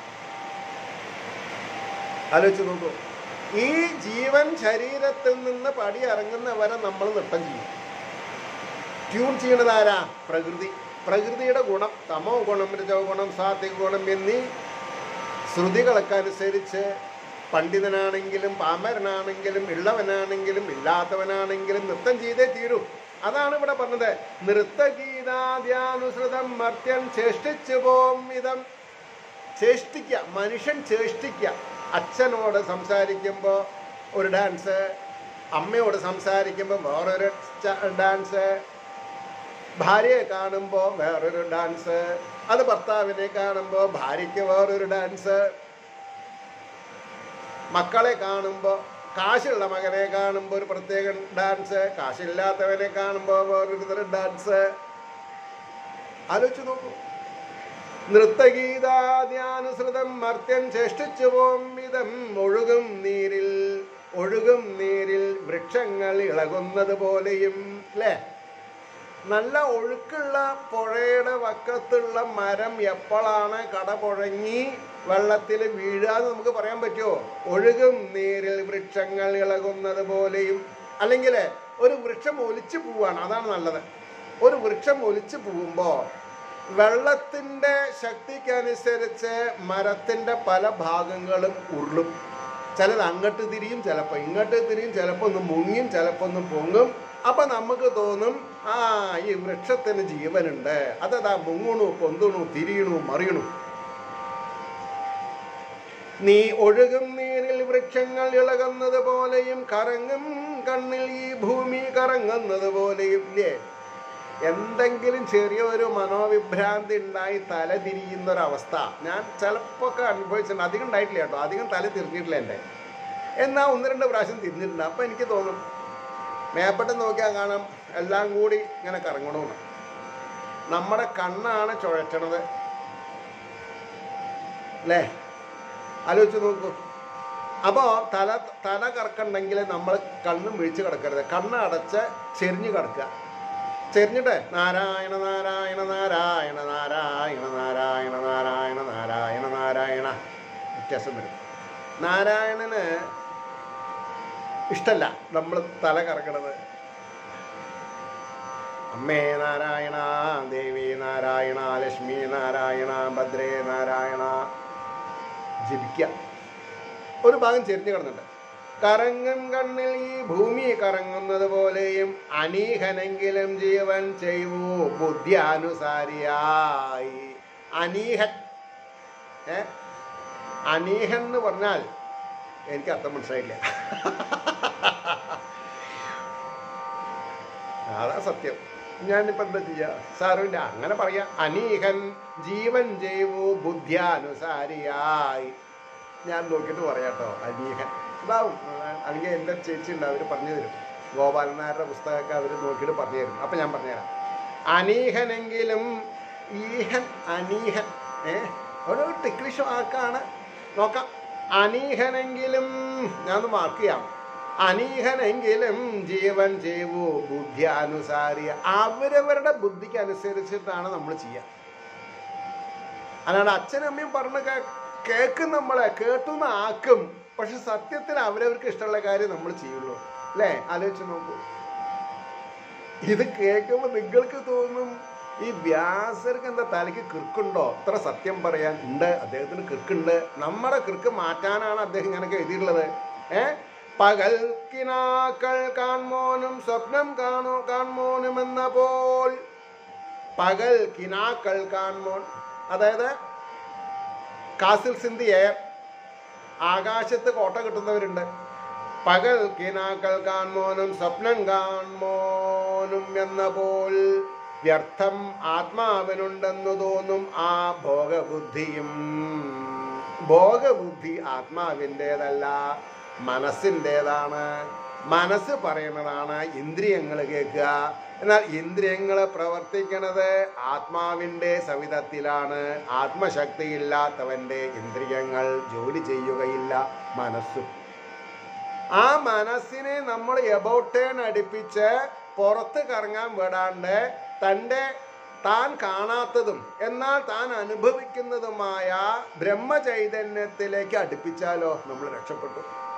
ആലോചിച്ച് നോക്കൂ. ഈ ജീവൻ ശരീരത്തിൽ നിന്ന് പടി ഇറങ്ങുന്നവരെ നമ്മൾ നൃത്തം ചെയ്യും. ട്യൂൺ ചെയ്യണത് ആരാ? പ്രകൃതി. പ്രകൃതിയുടെ ഗുണം, തമോ ഗുണം, രജോ ഗുണം, സാത്വിക ഗുണം എന്നീ ശ്രുതികളൊക്കെ അനുസരിച്ച് പണ്ഡിതനാണെങ്കിലും പാമരനാണെങ്കിലും ഉള്ളവനാണെങ്കിലും ഇല്ലാത്തവനാണെങ്കിലും നൃത്തം ചെയ്തേ തീരൂ. അതാണ് ഇവിടെ പറഞ്ഞത്. നൃത്തഗീതാദ്യാനുസൃതം മർത്യൻ ചേഷ്ടിച്ചു പോം വിധം. ചേഷ്ടിക്കുക, മനുഷ്യൻ ചേഷ്ടിക്കുക. അച്ഛനോട് സംസാരിക്കുമ്പോൾ ഒരു ഡാൻസ്, അമ്മയോട് സംസാരിക്കുമ്പോൾ വേറൊരു ഡാൻസ്, ഭാര്യയെ കാണുമ്പോൾ വേറൊരു ഡാൻസ്, അത് ഭർത്താവിനെ കാണുമ്പോൾ ഭാര്യയ്ക്ക് വേറൊരു ഡാൻസ്, മക്കളെ കാണുമ്പോൾ, കാശുള്ള മകനെ കാണുമ്പോൾ ഒരു പ്രത്യേക ഡാൻസ്, കാശില്ലാത്തവനെ കാണുമ്പോൾ വേറൊരു തരം ഡാൻസ്. ആലോചിച്ച് നോക്കൂ. നൃത്തഗീതാദ്യാനുസൃതം മർത്യൻ ചേഷ്ടിച്ചു പോം വിധം. ഒഴുകും നീരിൽ ഒഴുകും നീരിൽ വൃക്ഷങ്ങൾ ഇളകുന്നത് പോലെയും. അല്ലേ? നല്ല ഒഴുക്കുള്ള പുഴയുടെ വക്കത്തുള്ള മരം എപ്പോഴാണ് കടപുഴങ്ങി വെള്ളത്തിൽ വീഴാന്ന് നമുക്ക് പറയാൻ പറ്റുമോ? ഒഴുകും നീരിൽ വൃക്ഷങ്ങൾ ഇളകുന്നത് പോലെയും. അല്ലെങ്കിൽ ഒരു വൃക്ഷം ഒലിച്ചു പോവാണ്, അതാണ് നല്ലത്. ഒരു വൃക്ഷം ഒലിച്ചു പോകുമ്പോൾ വെള്ളത്തിൻ്റെ ശക്തിക്കനുസരിച്ച് മരത്തിൻ്റെ പല ഭാഗങ്ങളും ഉരുളും. ചിലത് അങ്ങോട്ട് തിരിയും, ചിലപ്പോൾ ഇങ്ങോട്ട് തിരിയും, ചിലപ്പോൾ ഒന്ന് മുങ്ങിയും, ചിലപ്പോൾ ഒന്ന് പൊങ്ങും. അപ്പം നമുക്ക് തോന്നും ആ ഈ വൃക്ഷത്തിന് ജീവനുണ്ട്, അതതാ മുങ്ങണു, പൊന്തണു, തിരിയണു, മറിയണു. നീ ഒഴുകും നീരിൽ വൃക്ഷങ്ങൾ ഇളകുന്നത് പോലെയും കറങ്ങും കണ്ണിൽ ഈ ഭൂമി കറങ്ങുന്നത് പോലെയും. ഇല്ലേ? എന്തെങ്കിലും ചെറിയൊരു മനോവിഭ്രാന്തി ഉണ്ടായി തല തിരിയുന്നൊരവസ്ഥ ഞാൻ ചിലപ്പോൾ ഒക്കെ അനുഭവിച്ചിട്ടുണ്ട്. അധികം ഉണ്ടായിട്ടില്ല കേട്ടോ, അധികം തല തിരിഞ്ഞിട്ടില്ല എൻ്റെ. എന്നാൽ ഒന്ന് രണ്ട് പ്രാവശ്യം തിരിഞ്ഞിട്ടുണ്ട്. അപ്പം എനിക്ക് തോന്നും മേപ്പെട്ട് നോക്കിയാൽ കാണാം എല്ലാം കൂടി ഇങ്ങനെ കറങ്ങണമെന്ന്. നമ്മുടെ കണ്ണാണ് ചുഴറ്റണത്. അല്ലേ? ആലോചിച്ച് നോക്കൂ. അപ്പോൾ തല തല കറക്കണ്ടെങ്കിൽ നമ്മൾ കണ്ണും വീഴ്ച കിടക്കരുത്. കണ്ണ് അടച്ച് ചെരിഞ്ഞ് കിടക്കുക. ചെരിഞ്ഞിട്ട് നാരായണ നാരായണ നാരായണ നാരായണ നാരായണ നാരായണ നാരായണ നാരായണ വ്യത്യാസം വരും. നാരായണന് ഇഷ്ടമല്ല നമ്മൾ തല കറക്കണത്. അമ്മേ നാരായണ, ദേവി നാരായണ, ലക്ഷ്മി നാരായണ, ഭദ്രേ നാരായണ ജപിക്കുക. ഒരു ഭാഗം ചെരിഞ്ഞ് കിടന്നിട്ട് കറങ്ങും കണ്ണിൽ ഈ ഭൂമി കറങ്ങുന്നത് പോലെയും അനീഹനെങ്കിലും ജീവൻ ചെയ്യൂ ബുദ്ധ്യാനുസാരിയായി. അനീഹൻ ഏ അനീഹൻ എന്ന് പറഞ്ഞാൽ എനിക്ക് അർത്ഥം മനസ്സിലായില്ല. അതാ സത്യം. ഞാനിപ്പോ എന്താ ചെയ്യാ? സാറില്ല, അങ്ങനെ പറയാ. അനീഹൻ ജീവൻ ചെയ്യൂ ബുദ്ധ്യാനുസാരിയായി. ഞാൻ നോക്കിയിട്ട് പറയാട്ടോ. അനീഹൻ ഇതാവും. അല്ലെങ്കിൽ എൻ്റെ ചേച്ചി ഉണ്ട്, അവർ പറഞ്ഞു തരും. ഗോപാലൻ നായരുടെ പുസ്തകമൊക്കെ അവർ നോക്കിയിട്ട് പറഞ്ഞു തരും. അപ്പം ഞാൻ പറഞ്ഞുതരാം. അനീഹനെങ്കിലും ഈഹൻ അനീഹൻ ഏ ഒരു ടിക്ലിഷ് വാക്കാണ്. നോക്കാം. അനീഹനെങ്കിലും ഞാനൊന്ന് മാർക്ക് ചെയ്യാം. അനീഹനെങ്കിലും ജീവൻ ചെയ്യൂ ബുദ്ധ്യാനുസാരിയ. അവരവരുടെ ബുദ്ധിക്ക് അനുസരിച്ചിട്ടാണ് നമ്മൾ ചെയ്യുക. അല്ലാണ്ട് അച്ഛനും അമ്മയും പറഞ്ഞ കേൾക്കും, നമ്മളെ കേട്ടുന്ന ആക്കും. പക്ഷെ സത്യത്തിൽ അവരവർക്ക് ഇഷ്ടമുള്ള കാര്യം നമ്മൾ ചെയ്യുള്ളൂ. അല്ലേ? ആലോചിച്ച് നോക്കൂ. ഇത് കേൾക്കുമ്പോൾ നിങ്ങൾക്ക് തോന്നും ഈ വ്യാസർക്ക് എന്താ തലയ്ക്ക് കിർക്കുണ്ടോ? ഇത്ര സത്യം പറയാൻ ഉണ്ട്. അദ്ദേഹത്തിന് കിർക്കുണ്ട്. നമ്മുടെ കിർക്ക് മാറ്റാനാണ് അദ്ദേഹം ഇങ്ങനെയൊക്കെ എഴുതിയിട്ടുള്ളത്. ഏ പകൽ കിനാക്കൾ കാൺമോനും സ്വപ്നം കാണോ കാൺമോനും എന്ന പോൽ. പകൽ കിനാക്കൾ കാൺമോൻ, അതായത് കാസിൽ സിന്ധിയെ ആകാശത്ത് കോട്ട കിട്ടുന്നവരുണ്ട്. പകൽ കിനാക്കൾ കാൺമോനും സ്വപ്നം കാൺമോനും എന്ന പോൽ വ്യർത്ഥം ആത്മാവിനുണ്ടെന്നു തോന്നും ആ ഭോഗബുദ്ധിയും. ഭോഗബുദ്ധി ആത്മാവിൻ്റെതല്ല, മനസ്സിൻ്റെതാണ്. മനസ്സ് പറയുന്നതാണ് ഇന്ദ്രിയങ്ങൾ കേൾക്കുക. എന്നാൽ ഇന്ദ്രിയങ്ങൾ പ്രവർത്തിക്കുന്നത് ആത്മാവിൻ്റെ സവിധത്തിലാണ്. ആത്മശക്തിയില്ലാത്തവൻ്റെ ഇന്ദ്രിയങ്ങൾ ജോലി ചെയ്യുകയില്ല. മനസ്സും ആ മനസ്സിനെ നമ്മൾ എബൌട്ട് ടേൺ അടുപ്പിച്ച് പുറത്ത് കറങ്ങാൻ വിടാണ്ട് തൻ്റെ താൻ കാണാത്തതും എന്നാൽ താൻ അനുഭവിക്കുന്നതുമായ ബ്രഹ്മചൈതന്യത്തിലേക്ക് അടുപ്പിച്ചാലോ നമ്മൾ രക്ഷപ്പെട്ടു.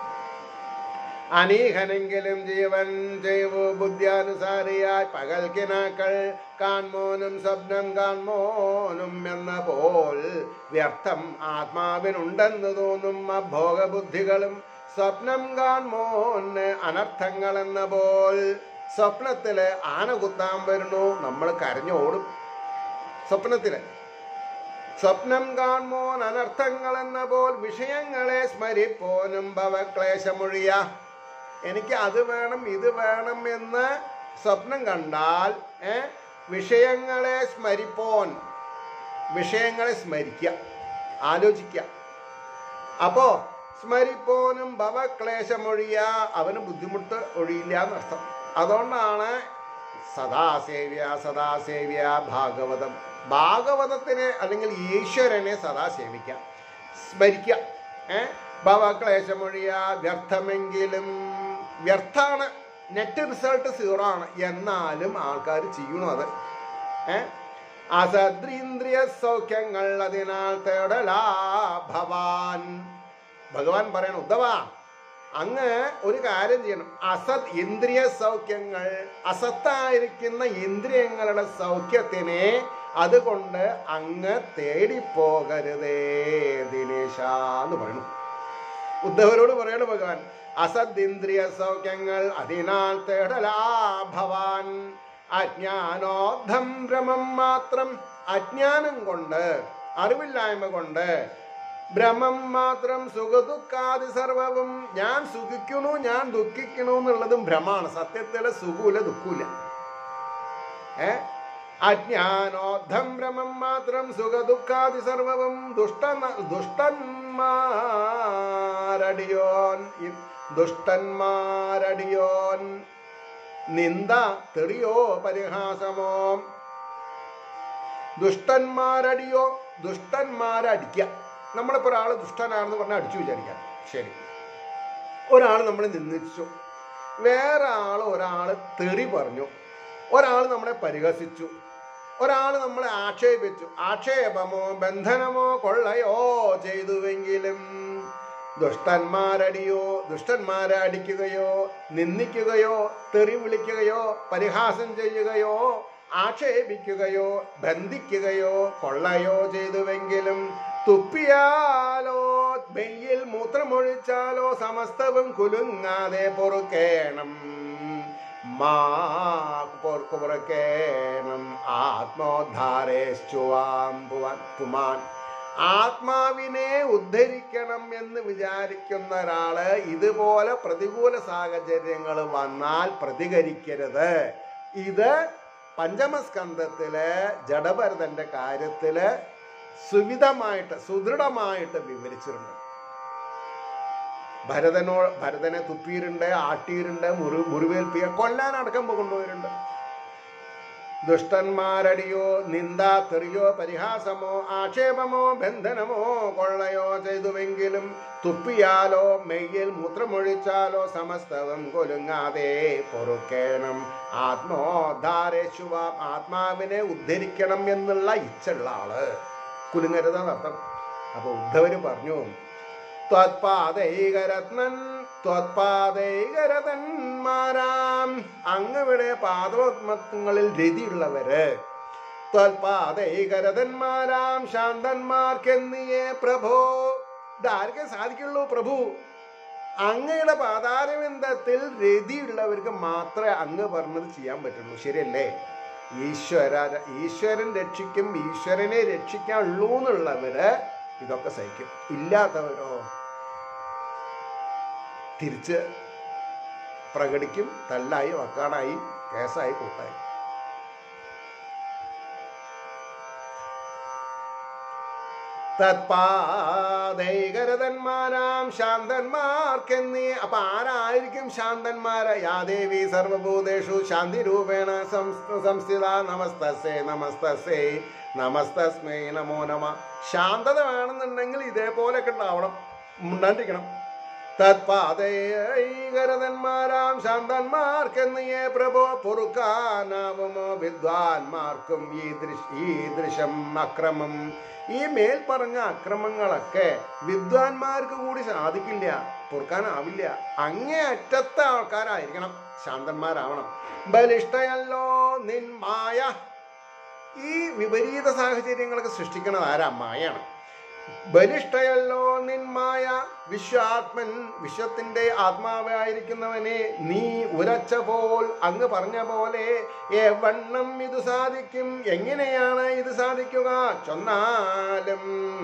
അനീഹനെങ്കിലും ജീവൻ ചെയ്യൂ ബുദ്ധ്യാനുസാരിയായി. പകൽ കിനാക്കൾ കാൺമോനും സ്വപ്നം കാൺമോനും എന്ന പോൽ വ്യർത്ഥം ആത്മാവിനുണ്ടെന്ന് തോന്നും അഭോഗബുദ്ധികളും. സ്വപ്നം കാൺമോന് അനർത്ഥങ്ങൾ എന്ന പോൽ. സ്വപ്നത്തില് ആന കുത്താൻ വരുന്നു, നമ്മൾ കരഞ്ഞോടും. സ്വപ്നത്തില് സ്വപ്നം കാൺമോൻ അനർത്ഥങ്ങൾ എന്ന പോൽ വിഷയങ്ങളെ സ്മരിപ്പോനും ഭവക്ലേശമൊഴിയ. എനിക്ക് അത് വേണം ഇത് വേണം എന്ന് സ്വപ്നം കണ്ടാൽ ഏ വിഷയങ്ങളെ സ്മരിപ്പോൻ, വിഷയങ്ങളെ സ്മരിക്കുക, ആലോചിക്കുക. അപ്പോ സ്മരിപ്പോനും ഭവക്ലേശമൊഴിയ, അവന് ബുദ്ധിമുട്ട് ഒഴിയില്ല എന്നർത്ഥം. അതുകൊണ്ടാണ് സദാസേവ്യ സദാസേവ്യ ഭാഗവതം. ഭാഗവതത്തിനെ അല്ലെങ്കിൽ ഈശ്വരനെ സദാ സേവിക്കാം, സ്മരിക്കാം. ഏ ഭവക്ലേശമൊഴിയ. വ്യർത്ഥമെങ്കിലും വ്യർത്ഥാണ്, നെറ്റ് റിസൾട്ട് സീറോ ആണ്. എന്നാലും ആൾക്കാർ ചെയ്യണു അത്. ഏ അസദ്രീന്ദ്രിയ സൗഖ്യങ്ങൾ അതിനാൽ തേടലാ ഭവാൻ. ഭഗവാൻ പറയണം, ഉദ്ധവ അങ്ങ് ഒരു കാര്യം ചെയ്യണം. അസത് ഇന്ദ്രിയ സൗഖ്യങ്ങൾ, അസത്തായിരിക്കുന്ന ഇന്ദ്രിയങ്ങളുടെ സൗഖ്യത്തിനെ അതുകൊണ്ട് അങ്ങ് തേടിപ്പോകരുതേ ദിനേശ എന്ന് പറയണു. ഉദ്ധവരോട് പറയണു ഭഗവാൻ. അസത് ഇന്ദ്രിയ സൗഖ്യങ്ങൾ അതിനാൽ തേടലാ ഭവാൻ. അജ്ഞാനോദ്ധം ഭ്രമം മാത്രം, അജ്ഞാനം കൊണ്ട്, അറിവില്ലായ്മ കൊണ്ട് ഭ്രമം മാത്രം. സുഖദുഃഖാദി സർവവും, ഞാൻ സുഖിക്കണു ഞാൻ ദുഃഖിക്കണു എന്നുള്ളതും ഭ്രമാണ്. സത്യത്തിലെ സുഖൂല ദുഃഖൂല. ഏ അജ്ഞാനോദ്ധം ഭ്രമം മാത്രം സുഖദുഃഖാദി സർവവും. ദുഷ്ട ദുഷ്ടന്മാരടിയോൻ ദുഷ്ടന്മാരടിയോൻ നിന്ദ തെറിയോ പരിഹാസമോ. ദുഷ്ടന്മാരടിയോ, ദുഷ്ടന്മാരടിക്കുക. നമ്മളിപ്പോൾ ഒരാൾ ദുഷ്ടനാണെന്ന് പറഞ്ഞാൽ അടിച്ചു വിചാരിക്കാം. ശരി, ഒരാൾ നമ്മൾ നിന്ദിച്ചു, വേറെ ആൾ ഒരാൾ തെറി പറഞ്ഞു, ഒരാൾ നമ്മളെ പരിഹസിച്ചു, ഒരാൾ നമ്മളെ ആക്ഷേപിച്ചു. ആക്ഷേപമോ ബന്ധനമോ കൊള്ളയോ ചെയ്തുവെങ്കിലും ദുഷ്ടന്മാരടിയോ, ദുഷ്ടന്മാരെ അടിക്കുകയോ നിന്ദിക്കുകയോ തെറി വിളിക്കുകയോ പരിഹാസം ചെയ്യുകയോ ആക്ഷേപിക്കുകയോ ബന്ധിക്കുകയോ കൊള്ളയോ ചെയ്തുവെങ്കിലും തുപ്പിയാലോ മെയ്യിൽ മൂത്രമൊഴിച്ചാലോ സമസ്തവും കുലുങ്ങാതെ പൊറുക്കേണം. മാ പൊറുക്കു പുറക്കേണം. ആത്മോദ്ധാരേശ്ചുവാം പുവാൻ പുമാൻ. ആത്മാവിനെ ഉദ്ധരിക്കണം എന്ന് വിചാരിക്കുന്ന ഒരാള് ഇതുപോലെ പ്രതികൂല സാഹചര്യങ്ങൾ വന്നാൽ പ്രതികരിക്കരുത്. ഇത് പഞ്ചമസ്കന്ധത്തില് ജഡഭരതന്റെ കാര്യത്തില് സുവിധമായിട്ട് സുദൃഢമായിട്ട് വിവരിച്ചിട്ടുണ്ട്. ഭരതനോ ഭരതനെ തുപ്പിയിട്ടുണ്ട്, ആട്ടിയിട്ടുണ്ട്, മുറി മുറിവേൽപ്പിയ കൊല്ലാനടക്കം കൊണ്ടുപോയിട്ടുണ്ട്. ദുഷ്ടന്മാരടിയോ നിന്ദ തെറിയോ പരിഹാസമോ ആക്ഷേപമോ ബന്ധനമോ കൊള്ളയോ ചെയ്തുവെങ്കിലും തുപ്പിയാലോ മെയ്യിൽ മൂത്രമൊഴിച്ചാലോ സമസ്തവും കൊലുങ്ങാതെ പൊറുക്കേണം. ആത്മോദ്ധാരേശുവ. ആത്മാവിനെ ഉദ്ധരിക്കണം എന്നുള്ള ഇച്ഛുള്ള ആള് കുലുങ്ങരുതെന്നർത്ഥം. അപ്പൊ ഉദ്ധവര് പറഞ്ഞു, ത്വത്പാദൈകരത്നൻ ത്വത്പാദൈകരതന്മാരാം. അങ്ങവിടെ പാദോത്മങ്ങളിൽ രതിയുള്ളവര്. ത്വത്പാദൈകരതന്മാരാം ശാന്തന്മാർക്കെന്നിയേ പ്രഭോ. ഇതാർക്കേ സാധിക്കുള്ളൂ പ്രഭു? അങ്ങയുടെ പാതാരവിന്ദത്തിൽ രതിയുള്ളവർക്ക് മാത്രമേ അങ്ങ് പറഞ്ഞത് ചെയ്യാൻ പറ്റുള്ളൂ. ശരിയല്ലേ? ഈശ്വര ഈശ്വരൻ രക്ഷിക്കും, ഈശ്വരനെ രക്ഷിക്കാനുള്ളൂ എന്നുള്ളവര് ഇതൊക്കെ സഹിക്കും. ഇല്ലാത്തവരോ തിരിച്ച് പ്രകടിക്കും. തല്ലായി, വക്കാടായി, കേസായി, കൂട്ടായി. തത്പാദൈകരതന്മാരാം ശാന്തന്മാർക്കെന്നീ. അപ്പൊ ആരായിരിക്കും ശാന്തന്മാര്? യാദേവി സർവഭൂതേഷു ശാന്തി രൂപേണ സംസ്ഥിത. നമസ്തസ്സേ നമസ്തസ്സേ നമസ്തസ്മൈ നമോ നമ. ശാന്തത വേണമെന്നുണ്ടെങ്കിൽ ഇതേപോലെയൊക്കെ ഉണ്ടാവണം, ഉണ്ടാണ്ടിരിക്കണം. തത്പാദൈകരതന്മാരാം ശാന്തന്മാർക്കെന്നിയേ പ്രഭോ. പൊറുക്കാനാവുമോ വിദ്വാൻമാർക്കും ഈ ദൃശ് ഈ ദൃശം അക്രമം. ഈ മേൽ പറഞ്ഞ അക്രമങ്ങളൊക്കെ വിദ്വാൻമാർക്ക് കൂടി സാധിക്കില്ല, പൊറുക്കാനാവില്ല. അങ്ങേ അറ്റത്തെ ആൾക്കാരായിരിക്കണം, ശാന്തന്മാരാവണം. ബലിഷ്ഠയല്ലോ നിന്മായ. ഈ വിപരീത സാഹചര്യങ്ങളൊക്കെ സൃഷ്ടിക്കുന്നത് ആരാ? മായാണ്. ബലിഷ്ഠയല്ലോ നിന്മായ. വിശ്വാത്മൻ, വിശ്വത്തിന്റെ ആത്മാവായിരിക്കുന്നവനെ നീ ഉരച്ച പോൽ അങ്ങ് പറഞ്ഞ പോലെ എവണ്ണം ഇത് സാധിക്കും. എങ്ങനെയാണ് ഇത് സാധിക്കുക? ചൊന്നാലും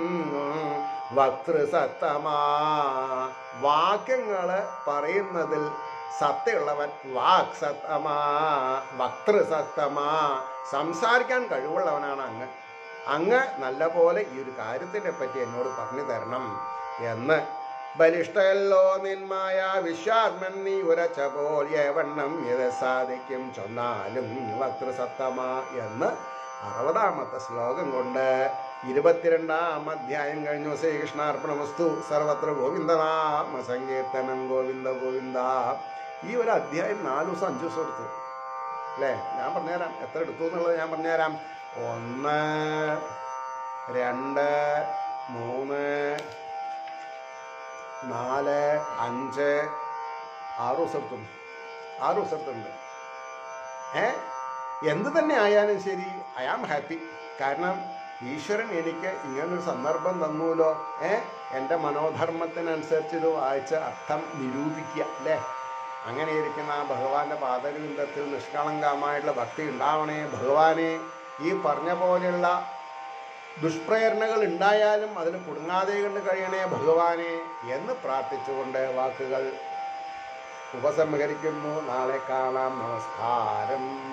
വക്തൃസത്തമാ. വാക്യങ്ങള് പറയുന്നതിൽ സത്യമുള്ളവൻ. വാക് സത്തമാ വക്തൃസത്തമാ. സംസാരിക്കാൻ കഴിവുള്ളവനാണ് അങ്ങ്. അങ്ങ് നല്ല പോലെ ഈ ഒരു കാര്യത്തിനെ പറ്റി എന്നോട് പറഞ്ഞു തരണം എന്ന്. ബലിഷ്ഠയല്ലോ നിന്മായ വിശ്വാത്മൻ നീ ഉരച്ച പോൽ ഏവണ്ണം ഇത് സാധിക്കും. ചൊന്നാലും വക്തൃസത്തമാ എന്ന് അറുപതാമത്തെ ശ്ലോകം കൊണ്ട് ഇരുപത്തിരണ്ടാം അധ്യായം കഴിഞ്ഞു. ശ്രീകൃഷ്ണാർപ്പണമസ്തു. സർവത്ര ഗോവിന്ദനാമ സങ്കീർത്തനം. ഗോവിന്ദ ഗോവിന്ദ. ഈ ഒരു അധ്യായം നാല് ദിവസം അഞ്ചു ദിവസം എടുത്തു അല്ലേ? ഞാൻ പറഞ്ഞുതരാം എത്ര എടുത്തു എന്നുള്ളത്. ഞാൻ പറഞ്ഞുതരാം. ഒന്ന്, രണ്ട്, മൂന്ന്, നാല്, അഞ്ച്, ആറ് ദിവസത്തും ആറ് ദിവസത്തുണ്ട്. ഏ എന്ത് തന്നെ ആയാലും ശരി, ഐ ആം ഹാപ്പി. കാരണം ഈശ്വരൻ എനിക്ക് ഇങ്ങനൊരു സന്ദർഭം തന്നൂലോ. ഏ എൻ്റെ മനോധർമ്മത്തിനനുസരിച്ച് ഇത് വായിച്ച് അർത്ഥം നിരൂപിക്കുക അല്ലേ? അങ്ങനെ ഇരിക്കുന്ന ആ ഭഗവാന്റെ പാദവിന്ദത്തിൽ നിഷ്കളങ്കമായിട്ടുള്ള ഭക്തി ഉണ്ടാവണേ ഭഗവാനെ. ഈ പറഞ്ഞ പോലെയുള്ള ദുഷ്പ്രേരണകൾ ഉണ്ടായാലും അതിൽ കുടുങ്ങാതെ കൊണ്ട് കഴിയണേ ഭഗവാനെ എന്ന് പ്രാർത്ഥിച്ചുകൊണ്ട് വാക്കുകൾ ഉപസംഹരിക്കുന്നു. നാളെ കാണാം. നമസ്കാരം.